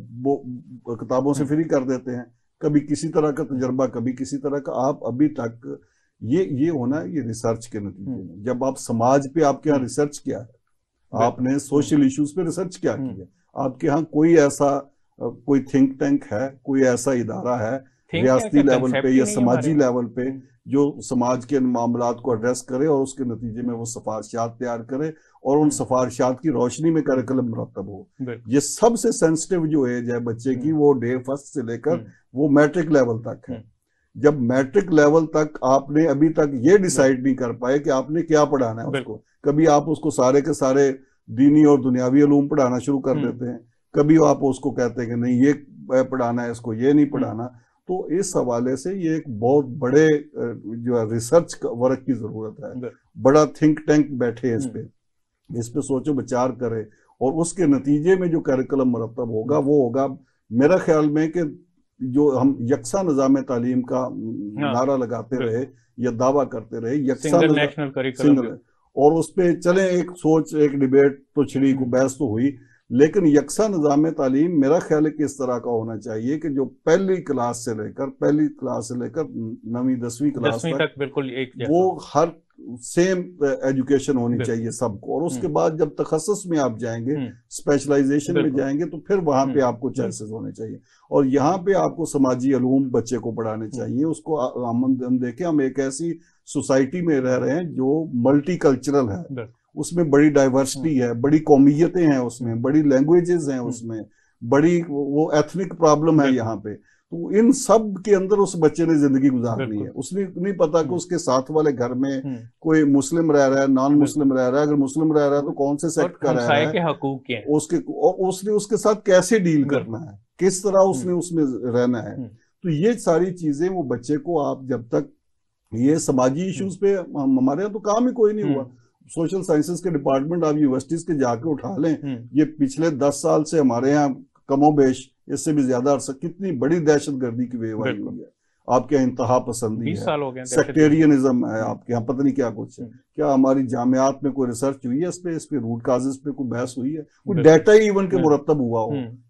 کتابوں سے فری کر دیتے ہیں، کبھی کسی طرح کا تجربہ، کبھی کسی طرح کا. آپ ابھی تک یہ یہ ہونا یہ ریسرچ کے نتیجے میں. جب آپ سماج پہ، آپ کے ہاں ریسرچ کیا ہے، آپ نے سوشل ایشوز پہ ریسرچ کیا کی ہے، آپ کے ہاں کوئی ایسا کوئی تھنک ٹینک ہے، کوئی ایسا ادارہ ہے ریاستی لیول پہ یا سماجی لیول پہ جو سماج کے معاملات کو ایڈریس کرے اور اس کے نتیجے میں وہ سفارشات تیار کرے اور ان سفارشات کی روشنی میں کریکولم مرتب ہو. یہ سب سے سینسٹیو جو ایج ہے بچے کی، وہ ڈے فرسٹ سے لے کر وہ میٹرک لیول تک ہے. جب میٹرک لیول تک آپ نے ابھی تک یہ ڈیسائیڈ نہیں کر پائے کہ آپ نے کیا پڑھانا ہے اس کو، کبھی آپ اس کو سارے کے سارے دینی اور دنیاوی علوم پڑھانا شروع کر دیتے ہیں، کبھی آپ اس کو کہتے ہیں کہ نہیں یہ پڑھانا ہے، اس کو یہ نہیں پڑھانا. تو اس حوالے سے یہ ایک بہت بڑے جو ہے ریسرچ ورک کی ضرورت ہے. بڑا تھنک ٹینک بیٹھے اس پہ، اس پہ سوچو بچار کرے، اور اس کے نتیجے میں جو کیریکولم مرتب ہوگا وہ ہوگا میرا خیال میں کہ جو ہم یکساں نظام تعلیم کا نعرہ لگاتے رہے یا دعویٰ کرتے رہے، یکساں سنگل، اور اس پہ چلیں ایک سوچ، ایک ڈیبیٹ تو چھڑی، کو بحث تو ہوئی، لیکن یکساں نظام تعلیم میرا خیال ہے کہ اس طرح کا ہونا چاہیے کہ جو پہلی کلاس سے لے کر پہلی کلاس سے لے کر نویں دسویں کلاس تک بالکل ایک وہ ہر سیم ایجوکیشن ہونی چاہیے سب کو. اور اس کے بعد جب تخصص میں آپ جائیں گے، اسپیشلائزیشن میں جائیں گے، تو پھر وہاں پہ آپ کو چوائسز ہونے چاہیے، اور یہاں پہ آپ کو سماجی علوم بچے کو پڑھانے چاہیے. اس کو ہم دیکھیں، ہم ایک ایسی سوسائٹی میں رہ رہے ہیں جو ملٹی کلچرل ہے، اس میں بڑی ڈائیورسٹی ہے، بڑی قومیتیں ہیں، اس میں بڑی لینگویجز ہیں، اس میں بڑی وہ ایتھنک پرابلم ہے یہاں پہ. تو ان سب کے اندر اس بچے نے زندگی گزارنی ہے. اس نے نہیں پتا کہ اس کے ساتھ والے گھر میں کوئی مسلم رہ رہا ہے، نان مسلم رہ رہا ہے، اگر مسلم رہ رہا ہے تو کون سے سیکٹ کا رہ رہا ہے، اس کے اس نے اس کے ساتھ کیسے ڈیل کرنا ہے، کس طرح اس نے اس میں رہنا ہے. تو یہ ساری چیزیں وہ بچے کو، آپ جب تک یہ سماجی ایشوز پہ ہمارے یہاں تو کام ہی کوئی نہیں ہوا. سوشل سائنسز کے ڈپارٹمنٹ آپ یونیورسٹیز کے جا کے اٹھا لیں، یہ پچھلے دس سال سے ہمارے یہاں کم و بیش، اس سے بھی زیادہ عرصہ، کتنی بڑی دہشت گردی کی ویو آئی ہوئی ہے. آپ کے انتہا پسندی ہے، سیکٹیرینزم ہے آپ کے یہاں، پتہ نہیں کیا کچھ ہے. کیا ہماری جامعات میں کوئی ریسرچ ہوئی ہے اس پہ، اس پہ روٹ کازز پہ کوئی بحث ہوئی ہے، کوئی ڈیٹا ہی ایون کے مرتب ہوا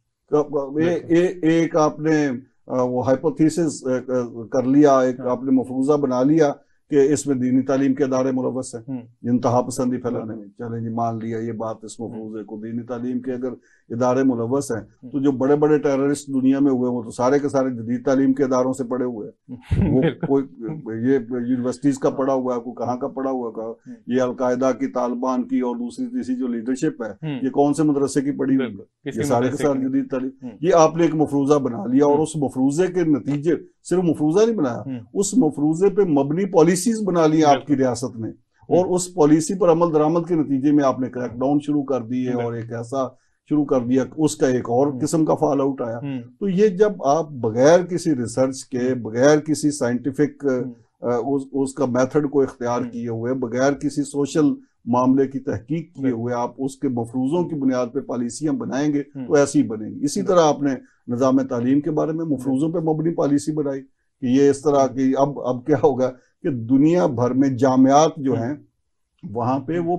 ہو؟ ایک آپ نے وہ ہائپوتھیسس کر لیا، ایک آپ نے مفروضہ بنا لیا کہ اس میں دینی تعلیم کے ادارے ملوث ہیں انتہا پسندی پھیلانے میں. چلیں جی مان لیا یہ بات، اس مفروضے کو، دینی تعلیم کے اگر ادارے ملوث ہیں تو جو بڑے بڑے ٹیررسٹ دنیا میں ہوئے وہ تو سارے کے سارے جدید تعلیم کے اداروں سے پڑے ہوئے ہیں. وہ کوئی یہ یونیورسٹیز کا پڑھا ہوا ہے، کوئی کہاں کا پڑھا ہوا ہے. یہ القاعدہ کی، طالبان کی اور دوسری تیسری جو لیڈرشپ ہے، یہ کون سے مدرسے کی پڑھی ہوئی ہے؟ یہ سارے کے سارے جدید تعلیم. یہ آپ نے ایک مفروضہ بنا لیا، اور اس مفروضے کے نتیجے، صرف مفروضہ نہیں بنایا، اس مفروضے پہ مبنی پالیسیز بنا لی آپ کی ریاست نے، اور اس پالیسی پر عمل درآمد کے نتیجے میں آپ نے کریک ڈاؤن شروع کر دی ہے، اور ایک ایسا شروع کر دیا، اس کا ایک اور قسم کا فال آؤٹ آیا. تو یہ جب آپ بغیر کسی ریسرچ کے، بغیر کسی سائنٹیفک اس کا میتھڈ کو اختیار کیے ہوئے، بغیر کسی سوشل معاملے کی تحقیق کیے ہوئے آپ اس کے مفروضوں کی بنیاد پہ پالیسیاں بنائیں گے تو ایسی ہی بنے گی. اسی طرح آپ نے نظام تعلیم کے بارے میں مفروضوں پہ مبنی پالیسی بنائی کہ یہ اس طرح کی اب اب کیا ہوگا کہ دنیا بھر میں جامعات جو ہیں وہاں پہ وہ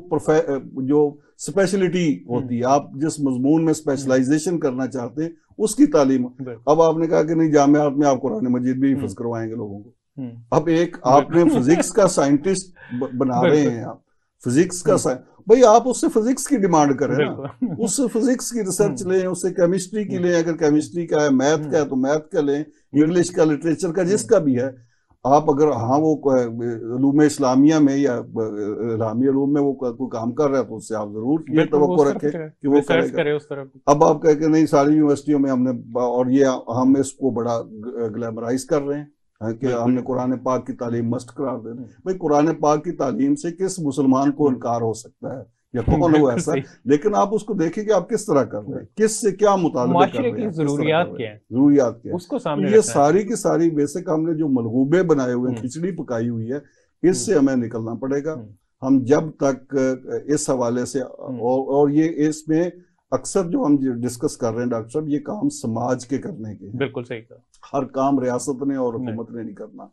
جو اسپیشلٹی ہوتی ہے, آپ جس مضمون میں اسپیشلائزیشن کرنا چاہتے ہیں اس کی تعلیم. اب آپ نے کہا کہ نہیں جامعات میں آپ قرآن مجید بھی حفظ کروائیں گے لوگوں کو. اب ایک آپ نے فزکس کا سائنٹسٹ بنا رہے ہیں, آپ فزکس کا بھائی آپ اس سے فزکس کی ڈیمانڈ کریں نا, اس سے فزکس کی ریسرچ لیں, اس سے کیمسٹری کی لیں, اگر کیمسٹری کا ہے, میتھ کا ہے تو میتھ کا لیں, انگلش کا, لٹریچر کا, جس کا بھی ہے. آپ اگر ہاں وہ علوم اسلامیہ میں یا اسلامی علوم میں وہ کوئی کام کر رہا ہے تو اس سے آپ ضرور یہ توقع رکھیں کہ وہ کرے گا. اب آپ کہہ کہ نہیں ساری یونیورسٹیوں میں ہم نے, اور یہ ہم اس کو بڑا گلیمرائز کر رہے ہیں کہ ہم نے قرآن پاک کی تعلیم مسٹ قرار دے دی. بھائی قرآن پاک کی تعلیم سے کس مسلمان کو انکار ہو سکتا ہے یا کون ہو ایسا, لیکن آپ اس کو دیکھیں کہ آپ کس طرح کر رہے ہیں, کس سے کیا مطالبہ کر رہے ہیں, ضروریات کیا ہیں, ضروریات کیا اس کو سامنے. یہ ساری کی ساری بیسک ہم نے جو ملغوبے بنائے ہوئے ہیں, کھچڑی پکائی ہوئی ہے, اس سے ہمیں نکلنا پڑے گا. ہم جب تک اس حوالے سے, اور یہ اس میں اکثر جو ہم ڈسکس کر رہے ہیں ڈاکٹر صاحب, یہ کام سماج کے کرنے کے, بالکل صحیح کہا, ہر کام ریاست نے اور حکومت نے نہیں کرنا.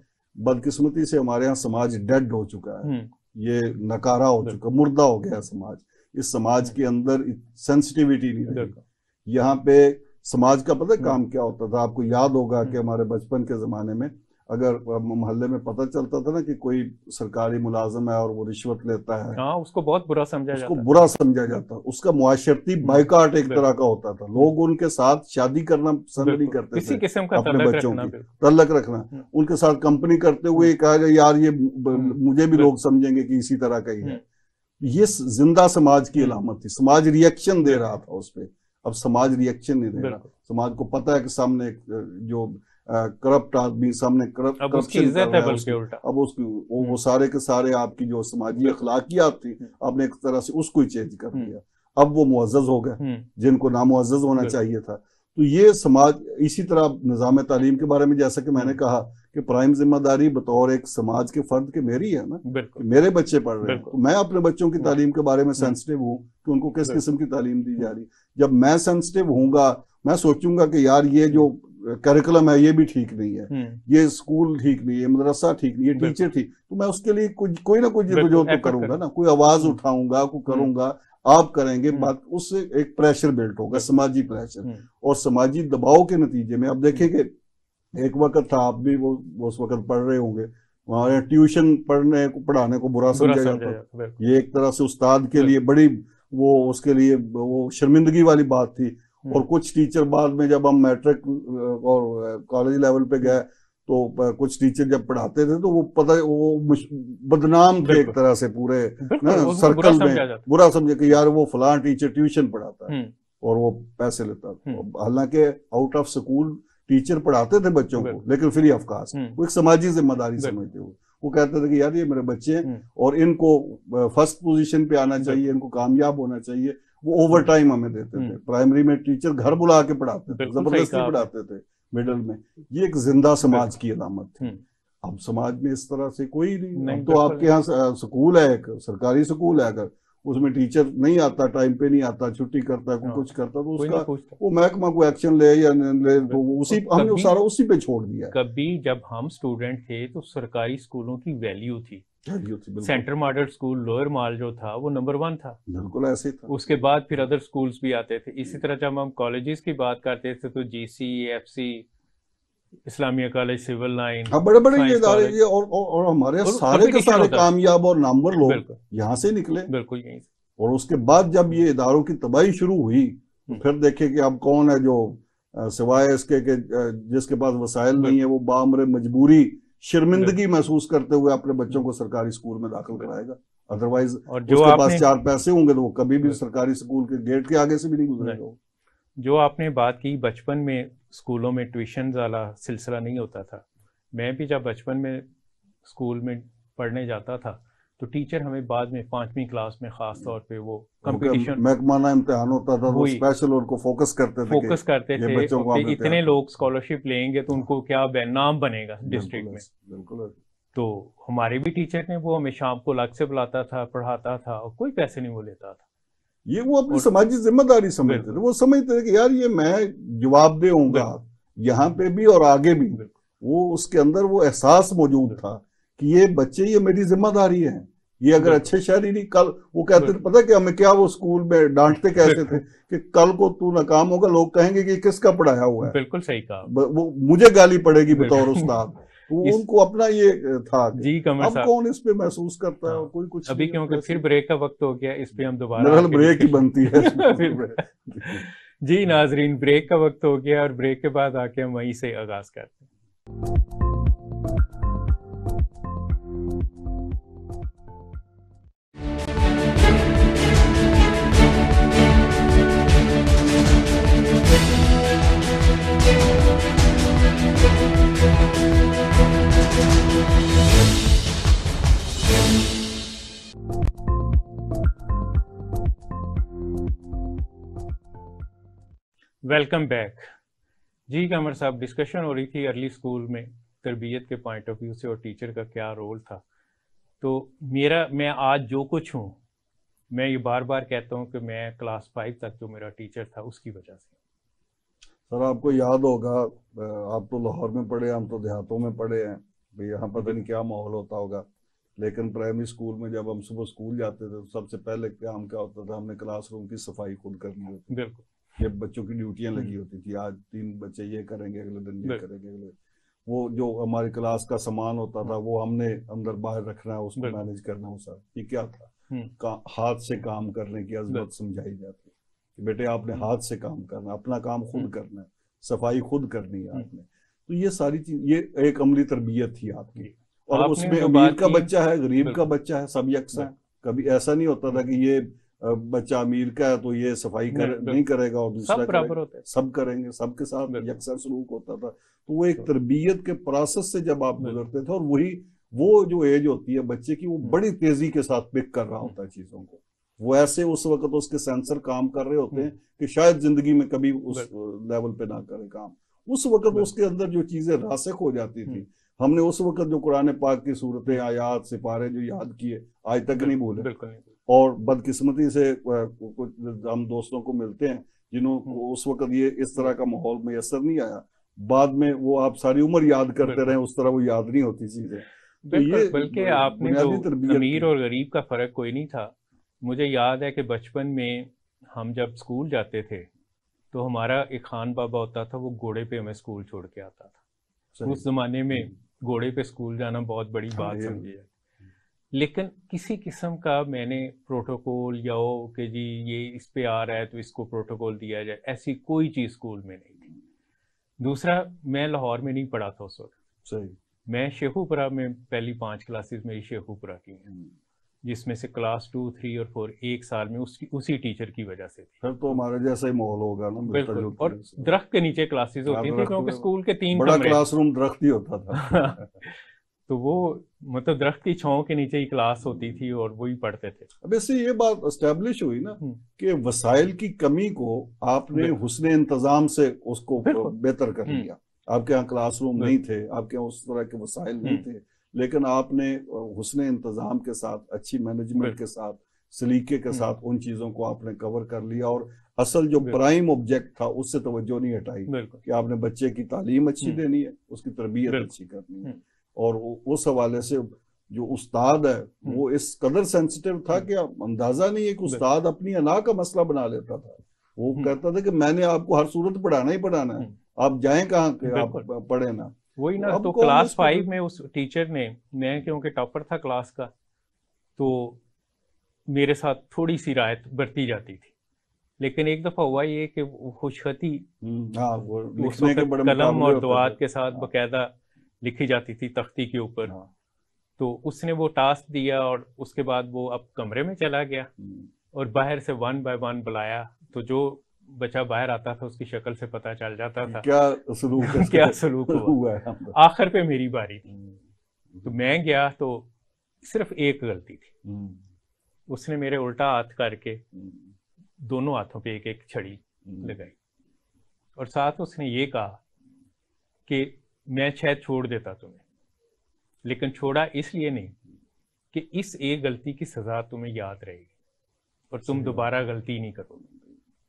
بدقسمتی سے ہمارے ہاں سماج ڈیڈ ہو چکا ہے, یہ نکارا ہو چکا, مردہ ہو گیا سماج. اس سماج کے اندر سینسٹیویٹی نہیں رہی. یہاں پہ سماج کا پتہ کام کیا ہوتا تھا, آپ کو یاد ہوگا کہ ہمارے بچپن کے زمانے میں اگر محلے میں پتہ چلتا تھا نا کہ کوئی سرکاری ملازم ہے اور وہ رشوت لیتا ہے, ہاں اس کو بہت برا سمجھا جاتا, اس کو برا سمجھا جاتا, اس کا معاشرتی بائیکاٹ ایک طرح کا ہوتا تھا. لوگ ان کے ساتھ شادی کرنا پسند نہیں کرتے کسی قسم کا اپنے بچوں کی, تعلق رکھنا, ان کے ساتھ کمپنی کرتے ہوئے کہا کہ یار یہ مجھے بھی لوگ سمجھیں گے کہ اسی طرح کا ہی ہے. یہ زندہ سماج کی علامت تھی. سماج ریئیکشن دے رہا تھا اس پہ, اب سماج ریئیکشن نہیں دے رہا. سماج کو پتہ ہے کہ سامنے جو کرپٹ آدمی سامنے کرپشن کر رہا ہے, اب اس کی وہ سارے کے سارے آپ کی جو سماجی اخلاقیات تھی آپ نے ایک طرح سے اس کو ہی چینج کر دیا. اب وہ معزز ہو گئے جن کو نامعزز ہونا چاہیے تھا. تو یہ سماج, اسی طرح نظام تعلیم کے بارے میں جیسا کہ میں نے کہا کہ پرائم ذمہ داری بطور ایک سماج کے فرد کے میری ہے نا, میرے بچے پڑھ رہے ہیں تو میں اپنے بچوں کی تعلیم کے بارے میں سینسٹیو ہوں کہ ان کو کس قسم کی تعلیم دی جا رہی. جب میں سینسٹیو ہوں گا, میں سوچوں گا کہ یار یہ جو کریکولم ہے یہ بھی ٹھیک نہیں ہے, یہ اسکول ٹھیک نہیں ہے, مدرسہ ٹھیک نہیں ہے, ٹیچر ٹھیک, تو میں اس کے لیے کوئی نہ کوئی جدوجہد تو کروں گا نا, کوئی آواز اٹھاؤں گا, کوئی کروں گا, آپ کریں گے بات, اس سے ایک پریشر بلٹ ہوگا, سماجی پریشر. اور سماجی دباؤ کے نتیجے میں اب دیکھیں کہ ایک وقت تھا, آپ بھی وہ اس وقت پڑھ رہے ہوں گے, وہاں ٹیوشن پڑھنے کو پڑھانے کو برا سمجھا جاتا, یہ ایک طرح سے استاد کے لیے بڑی وہ اس کے لیے وہ شرمندگی والی بات تھی. اور کچھ ٹیچر بعد میں جب ہم میٹرک اور کالج لیول پہ گئے تو کچھ ٹیچر جب پڑھاتے تھے تو وہ پتہ وہ بدنام تھے ایک طرح سے پورے سرکل میں, برا سمجھے کہ یار وہ فلاں ٹیچر ٹیوشن پڑھاتا ہے اور وہ پیسے لیتا تھا. حالانکہ آؤٹ آف سکول ٹیچر پڑھاتے تھے بچوں کو لیکن فری آف کاسٹ, وہ ایک سماجی ذمہ داری سمجھتے ہوئے. وہ کہتے تھے کہ یار یہ میرے بچے ہیں اور ان کو فرسٹ پوزیشن پہ آنا چاہیے, ان کو کامیاب ہونا چاہیے. وہ اوور ٹائم ہمیں دیتے تھے. پرائمری میں ٹیچر گھر بلا کے پڑھاتے تھے, زبردستی پڑھاتے تھے. مڈل میں یہ ایک زندہ سماج کی علامت تھی. اب سماج میں اس طرح سے کوئی نہیں. تو آپ کے یہاں سکول ہے, ایک سرکاری سکول ہے, اگر اس میں ٹیچر نہیں آتا, ٹائم پہ نہیں آتا, چھٹی کرتا ہے, کچھ کرتا, تو اس کا وہ محکمہ کو ایکشن لے یا لے, تو اسی ہم نے سارا اسی پہ چھوڑ دیا. کبھی جب ہم اسٹوڈنٹ تھے تو سرکاری اسکولوں کی ویلیو تھی. Centre model school lower mall جو تھا وہ نمبر ون تھا, بالکل ایسے تھا. اس کے بعد پھر ادر اسکولز بھی آتے تھے. اسی طرح جب ہم کالجز کی بات کرتے تھے تو G C, F C, Islamia college, civil line, بڑے بڑے یہ ادارے, اور ہمارے سارے کے سارے کامیاب اور نامور لوگ یہاں سے نکلے. بالکل یہیں سے. اور اس کے بعد جب یہ اداروں کی تباہی شروع ہوئی تو پھر دیکھیں کہ اب کون ہے جو سوائے اس کے کہ جس کے پاس وسائل نہیں ہے وہ بامر مجبوری شرمندگی محسوس کرتے ہوئے اپنے بچوں کو سرکاری اسکول میں داخل کرائے گا. ادروائز اس کے پاس چار پیسے ہوں گے تو وہ کبھی بھی سرکاری اسکول کے گیٹ کے آگے سے بھی نہیں گزرے گا. جو آپ نے بات کی بچپن میں اسکولوں میں ٹیوشن والا سلسلہ نہیں ہوتا تھا. میں بھی جب بچپن میں اسکول میں پڑھنے جاتا تھا تو ٹیچر ہمیں بعد میں پانچویں کلاس میں خاص طور پہ وہ کمپٹیشن محکمانہ امتحان ہوتا تھا تو اسپیشل ان کو فوکس کرتے تھے فوکس کرتے تھے اتنے لوگ اسکالرشپ لیں گے تو ان کو کیا نام بنے گا ڈسٹرکٹ میں. بالکل. تو ہمارے بھی ٹیچر نے وہ ہمیں شام کو الگ سے بلاتا تھا, پڑھاتا تھا, اور کوئی پیسے نہیں وہ لیتا تھا. یہ وہ اپنی سماجی ذمہ داری سمجھتے تھے, وہ سمجھتے تھے کہ یار یہ میں جواب دہ ہوں گا یہاں پہ بھی اور آگے بھی. وہ اس کے اندر وہ احساس موجود تھا کہ یہ بچے یہ میری ذمہ داری ہیں, یہ اگر اچھے شہری نہیں, کل وہ کہتے تھے پتہ کہ ہمیں کیا وہ اسکول میں ڈانٹتے کہتے تھے کہ کل کو تو ناکام ہوگا, لوگ کہیں گے کہ کس کا پڑھایا ہوا ہے. بالکل صحیح کہا. وہ مجھے گالی پڑے گی بطور استاد. ان کو اپنا یہ تھا. جی قمر اب صاحب کون اس پہ محسوس کرتا ہے, کوئی کچھ ابھی کیونکہ پھر بریک کا وقت ہو گیا, اس پہ ہم دوبارہ بریک ہی بنتی ہے. جی ناظرین, بریک کا وقت ہو گیا اور بریک کے بعد آ کے ہم وہیں سے آغاز کرتے ہیں. Welcome back. جی قمر صاحب, ڈسکشن ہو رہی تھی ارلی اسکول میں تربیت کے پوائنٹ آف ویو سے اور ٹیچر کا کیا رول تھا. تو میرا میں آج جو کچھ ہوں, میں یہ بار بار کہتا ہوں کہ میں کلاس فائیو تک جو میرا ٹیچر تھا اس کی وجہ سے. سر آپ کو یاد ہوگا, آپ تو لاہور میں پڑھے, ہم تو دیہاتوں میں پڑھے ہیں, یہاں پتہ نہیں کیا ماحول ہوتا ہوگا, لیکن پرائمری اسکول میں جب ہم صبح اسکول جاتے تھے تو سب سے پہلے کام کیا ہوتا تھا, ہم نے کلاس روم کی صفائی خود کرنی ہوتی. بالکل. یہ بچوں کی ڈیوٹیاں لگی ہوتی تھی, آج تین بچے یہ کریں گے, اگلے دن یہ کریں گے, اگلے وہ جو ہماری کلاس کا سامان ہوتا تھا وہ ہم نے اندر باہر رکھنا ہے, اس کو مینیج کرنا. وہ سر یہ کیا تھا, ہاتھ سے کام کرنے کی عظمت سمجھائی جاتی کہ بیٹے آپ نے ہاتھ سے کام کرنا, اپنا کام خود کرنا ہے, صفائی خود کرنی ہے آپ نے. تو یہ ساری چیز, یہ ایک عملی تربیت تھی آپ کی. اور اس میں امیر کا بچہ ہے, غریب کا بچہ ہے, سب یکساں. کبھی ایسا نہیں ہوتا تھا کہ یہ بچہ امیر کا ہے تو یہ صفائی نہیں کرے گا اور دوسرا کرے گا, سب کریں گے, سب کے ساتھ یکساں سلوک ہوتا تھا. تو وہ ایک تربیت کے پروسیس سے جب آپ گزرتے تھے, اور وہی وہ جو ایج ہوتی ہے بچے کی, وہ بڑی تیزی کے ساتھ پک کر رہا ہوتا ہے چیزوں کو. وہ ایسے اس وقت اس کے سینسر کام کر رہے ہوتے ہیں کہ شاید زندگی میں کبھی اس لیول پہ نہ کرے کام. اس وقت اس کے اندر جو چیزیں راسخ ہو جاتی تھی, ہم نے اس وقت جو قرآن پاک کی صورتیں, آیات, سپارے جو یاد کیے آج تک نہیں بھولے. اور بدقسمتی سے ہم دوستوں کو ملتے ہیں جنہوں کو اس وقت یہ اس طرح کا ماحول میسر نہیں آیا, بعد میں وہ آپ ساری عمر یاد کرتے رہے, اس طرح وہ یاد نہیں ہوتی چیزیں. بلکہ آپ نے جو امیر اور غریب کا فرق کوئی نہیں تھا. مجھے یاد ہے کہ بچپن میں ہم جب اسکول جاتے تھے تو ہمارا ایک خان بابا ہوتا تھا, وہ گھوڑے پہ ہمیں اسکول چھوڑ کے آتا تھا. اس زمانے میں گھوڑے پہ اسکول جانا بہت بڑی بات سمجھی ہے. لیکن کسی قسم کا میں نے پروٹوکول یا ہو کہ جی یہ اس پہ آ رہا ہے تو اس کو پروٹوکول دیا جائے, ایسی کوئی چیز اسکول میں نہیں تھی. دوسرا, میں لاہور میں نہیں پڑھا تھا اس وقت. میں شیخو پورہ میں پہلی پانچ کلاسز میری شیخو پورہ کی ہیں, جس میں سے کلاس ٹو تھری اور فور ایک سال میں اس کی اسی ٹیچر کی وجہ سے تھی. پھر تو ہمارے جیسا ہی ماحول ہوگا نا. بالکل. اور درخت کے نیچے کلاسز ہوتی تھی کیونکہ اسکول کے تین بڑا کلاس روم درخت ہی ہوتا تھا. تو وہ مطلب درخت کی چھاؤں کے نیچے ہی کلاس ہوتی تھی اور وہی پڑھتے تھے. اب اس سے یہ بات اسٹیبلش ہوئی نا کہ وسائل کی کمی کو آپ نے حسن انتظام سے اس کو بہتر کر لیا. آپ کے یہاں کلاس روم نہیں تھے, آپ کے یہاں اس طرح کے وسائل نہیں تھے, لیکن آپ نے حسن انتظام کے ساتھ, اچھی مینجمنٹ کے ساتھ, سلیقے کے ساتھ ان چیزوں کو آپ نے کور کر لیا. اور اصل جو پرائم آبجیکٹ تھا اس سے توجہ نہیں ہٹائی کہ آپ نے بچے کی تعلیم اچھی دینی ہے, اس کی تربیت اچھی کرنی ہے. اور اس حوالے سے جو استاد ہے وہ اس قدر سینسیٹیو تھا کہ اندازہ نہیں ہے کہ استاد اپنی انا کا مسئلہ بنا لیتا تھا. وہ کہتا تھا کہ میں نے آپ کو ہر صورت پڑھانا ہی پڑھانا ہے, آپ جائیں کہاں کہ آپ پڑھیں نا. وہی نا. تو کلاس فائیو میں اس ٹیچر نے, میں کیونکہ ٹاپر تھا کلاس کا, تو میرے ساتھ تھوڑی سی رعایت برتی جاتی تھی. لیکن ایک دفعہ ہوا یہ کہ خوش خطی اس وقت قلم اور دوات کے ساتھ باقاعدہ لکھی جاتی تھی تختی کے اوپر. تو اس نے وہ ٹاسک دیا اور اس کے بعد وہ اب کمرے میں چلا گیا اور باہر سے ون بائی ون بلایا. تو جو بچہ باہر آتا تھا اس کی شکل سے پتہ چل جاتا تھا کیا سلوک کیا سلوک ہوا. آخر پہ میری باری تھی تو میں گیا تو صرف ایک غلطی تھی. اس نے میرے الٹا ہاتھ کر کے دونوں ہاتھوں پہ ایک ایک چھڑی لگائی اور ساتھ اس نے یہ کہا کہ میں شاید چھوڑ دیتا تمہیں لیکن چھوڑا اس لیے نہیں کہ اس ایک غلطی کی سزا تمہیں یاد رہے گی اور تم دوبارہ غلطی نہیں کرو گے.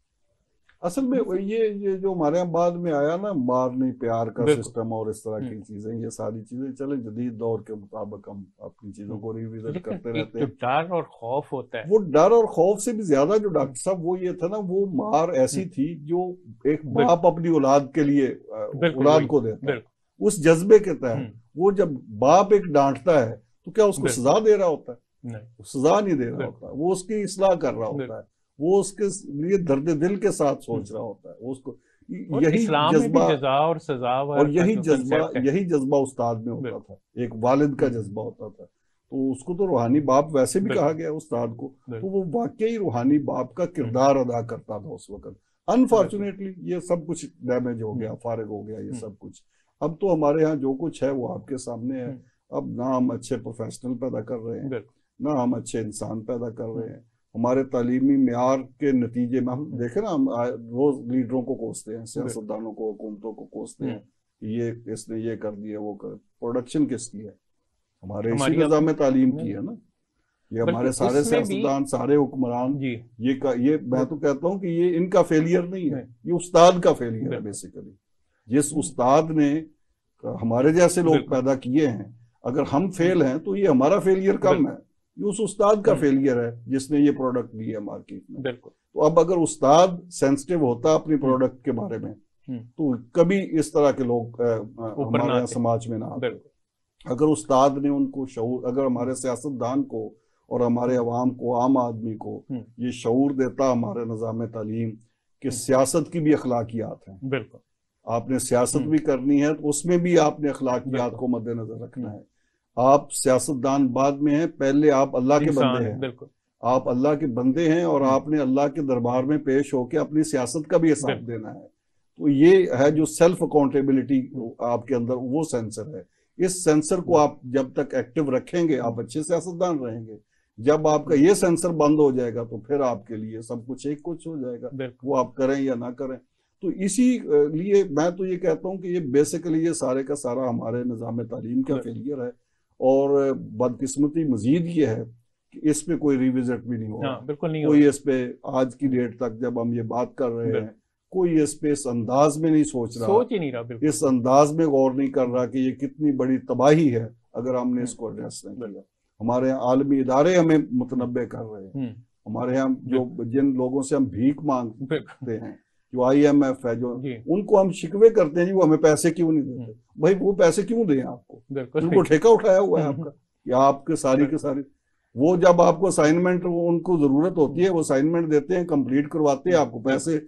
اصل میں یہ یہ جو ہمارے یہاں بعد میں آیا نا مار نہیں پیار کا سسٹم اور اس طرح کی چیزیں، یہ ساری چیزیں چلے جدید دور کے مطابق ہم اپنی چیزوں کو ریویزٹ کرتے رہتے ہیں. جو ڈر اور خوف ہوتا ہے، وہ ڈر اور خوف سے بھی زیادہ جو ڈاکٹر صاحب وہ یہ تھا نا، وہ مار ایسی تھی جو ایک باپ اپنی اولاد کے لیے اولاد کو دیتا ہے اس جذبے کے تحت. وہ جب باپ ایک ڈانٹتا ہے تو کیا اس کو سزا دے رہا ہوتا ہے؟ سزا نہیں دے رہا ہوتا، وہ اس کی اصلاح کر رہا ہوتا ہے، وہ اس کے لیے درد دل کے ساتھ سوچ رہا ہوتا ہے. اس کو یہی جذبہ اور سزا اور یہی جذبہ یہی جذبہ استاد میں ہوتا تھا، ایک والد کا جذبہ ہوتا تھا. تو اس کو تو روحانی باپ ویسے بھی کہا گیا استاد کو، تو وہ واقعی روحانی باپ کا کردار ادا کرتا تھا اس وقت. انفارچونیٹلی یہ سب کچھ ڈیمیج ہو گیا، فارغ ہو گیا یہ سب کچھ. اب تو ہمارے ہاں جو کچھ ہے وہ آپ کے سامنے ہے. اب نہ ہم اچھے پروفیشنل پیدا کر رہے ہیں، نہ ہم اچھے انسان پیدا کر رہے ہیں. ہمارے تعلیمی معیار کے نتیجے میں ہم دیکھیں نا، ہم روز لیڈروں کو کوستے ہیں، سیاستدانوں کو، حکومتوں کو کوستے ہیں کہ یہ اس نے یہ کر دیا وہ کر. پروڈکشن کس کی ہے؟ ہمارے اسی نظام تعلیم کی ہے نا. یہ ہمارے سارے سیاستدان، سارے حکمران، یہ میں تو کہتا ہوں کہ یہ ان کا فیلئر نہیں ہے، یہ استاد کا فیلئر ہے بیسیکلی. جس استاد نے ہمارے جیسے لوگ پیدا کیے ہیں، اگر ہم فیل ہیں تو یہ ہمارا فیلئر کم ہے، یہ اس استاد کا فیلئر ہے جس نے یہ پروڈکٹ دی ہے مارکیٹ میں. بالکل. تو اب اگر استاد سینسٹیو ہوتا اپنی پروڈکٹ کے بارے میں تو کبھی اس طرح کے لوگ ہمارے یہاں سماج میں نہ آتے. اگر استاد نے ان کو شعور، اگر ہمارے سیاستدان کو اور ہمارے عوام کو، عام آدمی کو یہ شعور دیتا ہمارے نظام تعلیم کہ سیاست کی بھی اخلاقیات ہیں. بالکل. آپ نے سیاست بھی کرنی ہے تو اس میں بھی آپ نے اخلاقیات کو مد نظر رکھنا ہے. آپ سیاستدان بعد میں ہیں، پہلے آپ اللہ کے بندے ہیں. بالکل. آپ اللہ کے بندے ہیں اور آپ نے اللہ کے دربار میں پیش ہو کے اپنی سیاست کا بھی حساب دینا ہے. تو یہ ہے جو سیلف اکاؤنٹیبلٹی آپ کے اندر، وہ سینسر ہے. اس سینسر کو آپ جب تک ایکٹیو رکھیں گے آپ اچھے سیاستدان رہیں گے. جب آپ کا یہ سینسر بند ہو جائے گا تو پھر آپ کے لیے سب کچھ ایک کچھ ہو جائے گا، وہ آپ کریں یا نہ کریں. تو اسی لیے میں تو یہ کہتا ہوں کہ یہ بیسیکلی یہ سارے کا سارا ہمارے نظام تعلیم کا فیلئر ہے. اور بدقسمتی مزید یہ ہے کہ اس پہ کوئی ریویزٹ بھی نہیں ہو رہا. بالکل نہیں. کوئی اس پہ آج کی ڈیٹ تک جب ہم یہ بات کر رہے ہیں کوئی اس پہ اس انداز میں نہیں سوچ رہا، سوچ ہی نہیں رہا، اس انداز میں غور نہیں کر رہا کہ یہ کتنی بڑی تباہی ہے اگر ہم نے اس کو ایڈریس نہیں کیا. ہمارے یہاں عالمی ادارے ہمیں متنبع کر رہے ہیں. ہمارے یہاں جو جن لوگوں سے ہم بھیک مانگتے ہیں، جو آئی ایم ایف ہے، جو ان کو ہم شکوے کرتے ہیں جی وہ ہمیں پیسے کیوں نہیں دیتے. بھائی وہ پیسے کیوں دیں آپ کو؟ ان کو ٹھیکہ اٹھایا ہوا ہے آپ کا کہ آپ کے ساری کے ساری، وہ جب آپ کو اسائنمنٹ ان کو ضرورت ہوتی ہے وہ اسائنمنٹ دیتے ہیں، کمپلیٹ کرواتے ہیں، آپ کو پیسے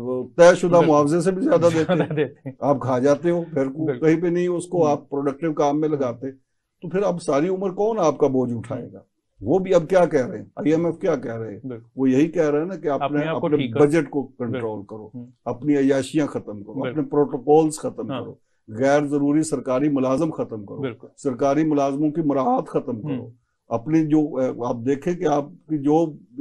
طے شدہ معاوضے سے بھی زیادہ دیتے ہیں، آپ کھا جاتے ہو، پھر کہیں پہ نہیں اس کو آپ پروڈکٹیو کام میں لگاتے. تو پھر اب ساری عمر کون آپ کا بوجھ اٹھائے گا؟ وہ بھی اب کیا کہہ رہے ہیں، آئی ایم ایف کیا کہہ رہے ہیں؟ وہ یہی کہہ رہے ہیں نا کہ اپنے اپنے بجٹ کو کنٹرول کرو، اپنی عیاشیاں ختم کرو، اپنے پروٹوکولز ختم کرو، غیر ضروری سرکاری ملازم ختم کرو، سرکاری ملازموں کی مراعات ختم کرو. اپنی جو آپ دیکھیں کہ آپ کی جو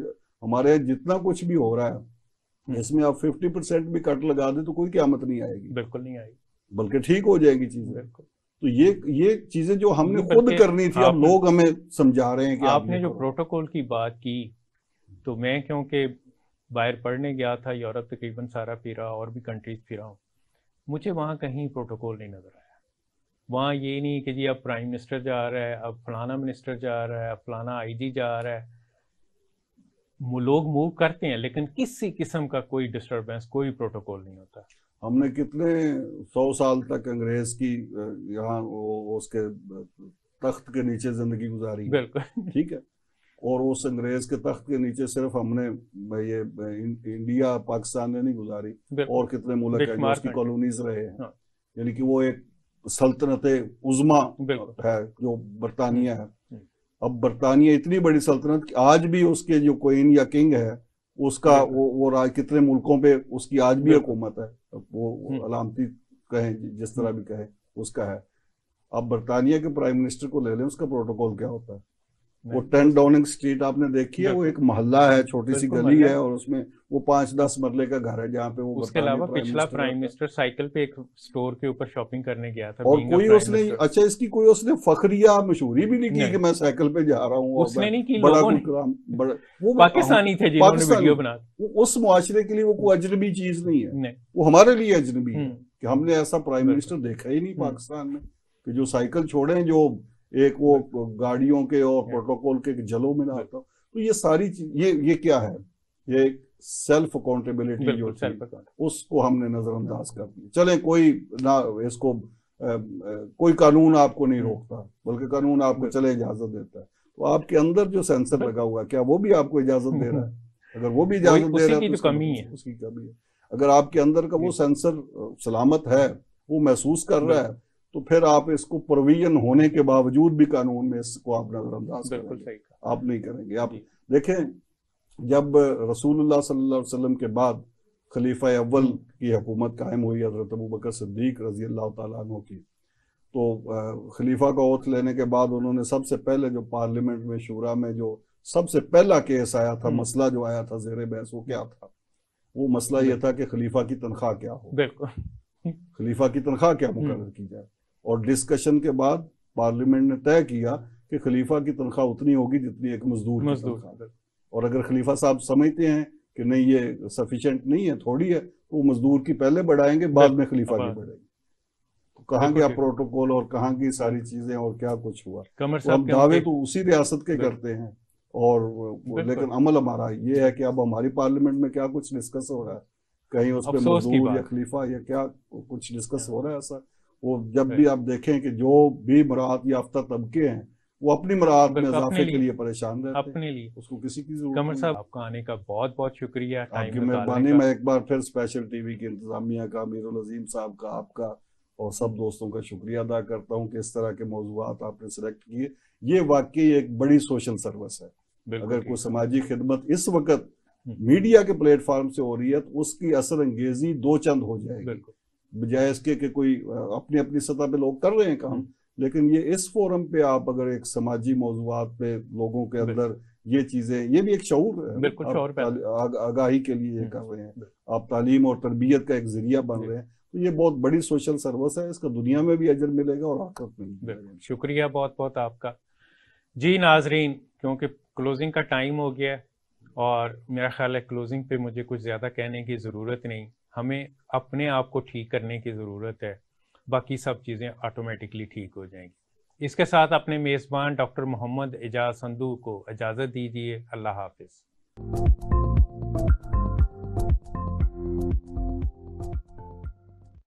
ہمارے جتنا کچھ بھی ہو رہا ہے اس میں آپ ففٹی پرسینٹ بھی کٹ لگا دیں تو کوئی قیامت نہیں آئے گی. بالکل نہیں آئے گی، بلکہ ٹھیک ہو جائے گی چیزیں. تو یہ یہ چیزیں جو ہم نے خود کرنی تھی اب لوگ ہمیں سمجھا رہے ہیں کہ آپ نے جو پروٹوکول کی بات کی، تو میں کیونکہ باہر پڑھنے گیا تھا، یورپ تقریباً سارا پھرا اور بھی کنٹریز پھرا ہوں، مجھے وہاں کہیں پروٹوکول نہیں نظر آیا. وہاں یہ نہیں کہ جی اب پرائم منسٹر جا رہا ہے، اب فلانا منسٹر جا رہا ہے، اب فلانا آئی جی جا رہا ہے. لوگ موو کرتے ہیں لیکن کسی قسم کا کوئی ڈسٹربنس، کوئی پروٹوکول نہیں ہوتا. ہم نے کتنے سو سال تک انگریز کی یہاں اس کے تخت کے نیچے زندگی گزاری. بالکل ٹھیک ہے. اور اس انگریز کے تخت کے نیچے صرف ہم نے یہ انڈیا پاکستان نے نہیں گزاری، اور کتنے ملک ہیں جو اس کی کالونیز رہے ہیں. یعنی کہ وہ ایک سلطنت عظما ہے جو برطانیہ ہے. اب برطانیہ اتنی بڑی سلطنت کہ آج بھی اس کے جو کوئین یا کنگ ہے اس کا وہ کتنے ملکوں پہ اس کی آج بھی حکومت ہے، وہ علامتی کہیں جس طرح بھی کہیں اس کا ہے. اب برطانیہ کے پرائم منسٹر کو لے لیں، اس کا پروٹوکول کیا ہوتا ہے؟ وہ टेन डाउनिंग स्ट्रीट आपने देखी है, वो एक मोहल्ला है, छोटी सी गली है और उसमें वो पांच दस मरले का घर है जहाँ पे वो उसके अलावा पिछला प्राइम मिनिस्टर साइकिल पे एक स्टोर के ऊपर शॉपिंग करने गया था और कोई उसने अच्छा इसकी कोई उसने फखरिया मशहूरी भी नहीं की कि मैं साइकिल पे जा रहा हूँ, उसने नहीं की, बड़ा लोगों बड़ा वो पाकिस्तानी थे जिन्होंने वीडियो बना, उस मुआशरे के लिए वो कोई अजनबी चीज नहीं है, वो हमारे लिए अजनबी है कि हमने ऐसा प्राइम मिनिस्टर देखा ही नहीं पाकिस्तान में कि जो साइकिल छोड़े, जो एक वो गाड़ियों के और प्रोटोकॉल के जलों में ना आता। तो ये सारी चीज ये ये क्या है, ये सेल्फ अकाउंटेबिलिटी जो थी उसको हमने नजरअंदाज कर दिया। चले कोई ना इसको आ, आ, कोई कानून आपको नहीं रोकता, बल्कि कानून आपको चले इजाजत देता है। तो आपके अंदर जो सेंसर लगा हुआ है, क्या वो भी आपको इजाजत दे रहा है? अगर वो भी इजाजत दे रहा है तो कमी है, उसकी कमी है। अगर आपके अंदर का वो सेंसर सलामत है, वो महसूस कर रहा है, तो फिर आप इसको प्रोविजन होने के बावजूद भी कानून में इसको आप नजरअंदाज करेंगे, आप नहीं करेंगे। आप देखें, जब रसूलुल्लाह सल्लल्लाहु अलैहि वसल्लम के बाद खलीफा अव्वल की हुकूमत कायम हुई हज़रत अबू बकर सिद्दीक रजी अल्लाह तआला अन्हु की, तो खलीफा का ओथ लेने के बाद उन्होंने सबसे पहले जो पार्लियामेंट में शूरा में जो सबसे पहला केस आया था, मसला जो आया था ज़ेरे बहस, वो क्या था? वो मसला ये था कि खलीफा की तनख्वाह क्या हो, खलीफा की तनख्वाह क्या मुकर्रर की जाए। और डिस्कशन के बाद पार्लियामेंट ने तय किया कि खलीफा की तनख्वाह उतनी होगी जितनी एक मजदूर की तनख्वाह, और अगर खलीफा साहब समझते हैं कि नहीं ये सफिशिएंट नहीं है, थोड़ी है, तो मजदूर की पहले बढ़ाएंगे, बाद में खलीफा की बढ़ेगी। तो कहाँ गया प्रोटोकॉल और कहाँ की सारी चीजें और क्या कुछ हुआ? तो हम दावे तो उसी रियासत के करते हैं, और लेकिन अमल हमारा ये है कि अब हमारी पार्लियामेंट में क्या कुछ डिस्कस हो रहा है, कहीं उस पर मजदूर या खलीफा या क्या कुछ डिस्कस हो रहा है ऐसा? वो जब भी आप देखें कि जो भी मराहत याफ्ता तबके हैं वो अपनी मराहत में इजाफे के लिए परेशान रहते हैं, अपने लिए, उसको किसी की जरूरत कमर साहब आपका आने का बहुत बहुत शुक्रिया, आपकी मेहरबानी। मैं एक बार फिर स्पेशल टीवी की इंतजामिया का, अमीरुल अजीम साहब का, आपका और सब दोस्तों का शुक्रिया अदा करता हूँ कि इस तरह के मौजूआत आपने सिलेक्ट किए। ये वाकई एक बड़ी सोशल सर्विस है। अगर कोई समाजी खिदमत इस वक्त मीडिया के प्लेटफॉर्म से हो रही है तो उसकी असर अंगेजी दो चंद हो जाएगी, बजाय इसके कि कोई अपनी अपनी सतह पे लोग कर रहे हैं काम, लेकिन ये इस फोरम पे आप अगर एक समाजी मौजूआत पे लोगों के अंदर ये चीजें, ये भी एक शऊर है, बिल्कुल शऊर आग, आगाही के लिए ये कर रहे हैं, आप तालीम और तरबियत का एक जरिया बन रहे हैं, तो ये बहुत बड़ी सोशल सर्विस है। इसका दुनिया में भी अजर मिलेगा और आखिरत में भी। शुक्रिया बहुत बहुत आपका। जी नाजरीन, क्योंकि क्लोजिंग का टाइम हो गया और मेरा ख्याल है क्लोजिंग पे मुझे कुछ ज़्यादा कहने की ज़रूरत नहीं, हमें अपने आप को ठीक करने की ज़रूरत है, बाकी सब चीज़ें ऑटोमेटिकली ठीक हो जाएंगी। इसके साथ अपने मेज़बान डॉक्टर मोहम्मद एजाज संधू को इजाज़त दीजिए। अल्लाह हाफिज़।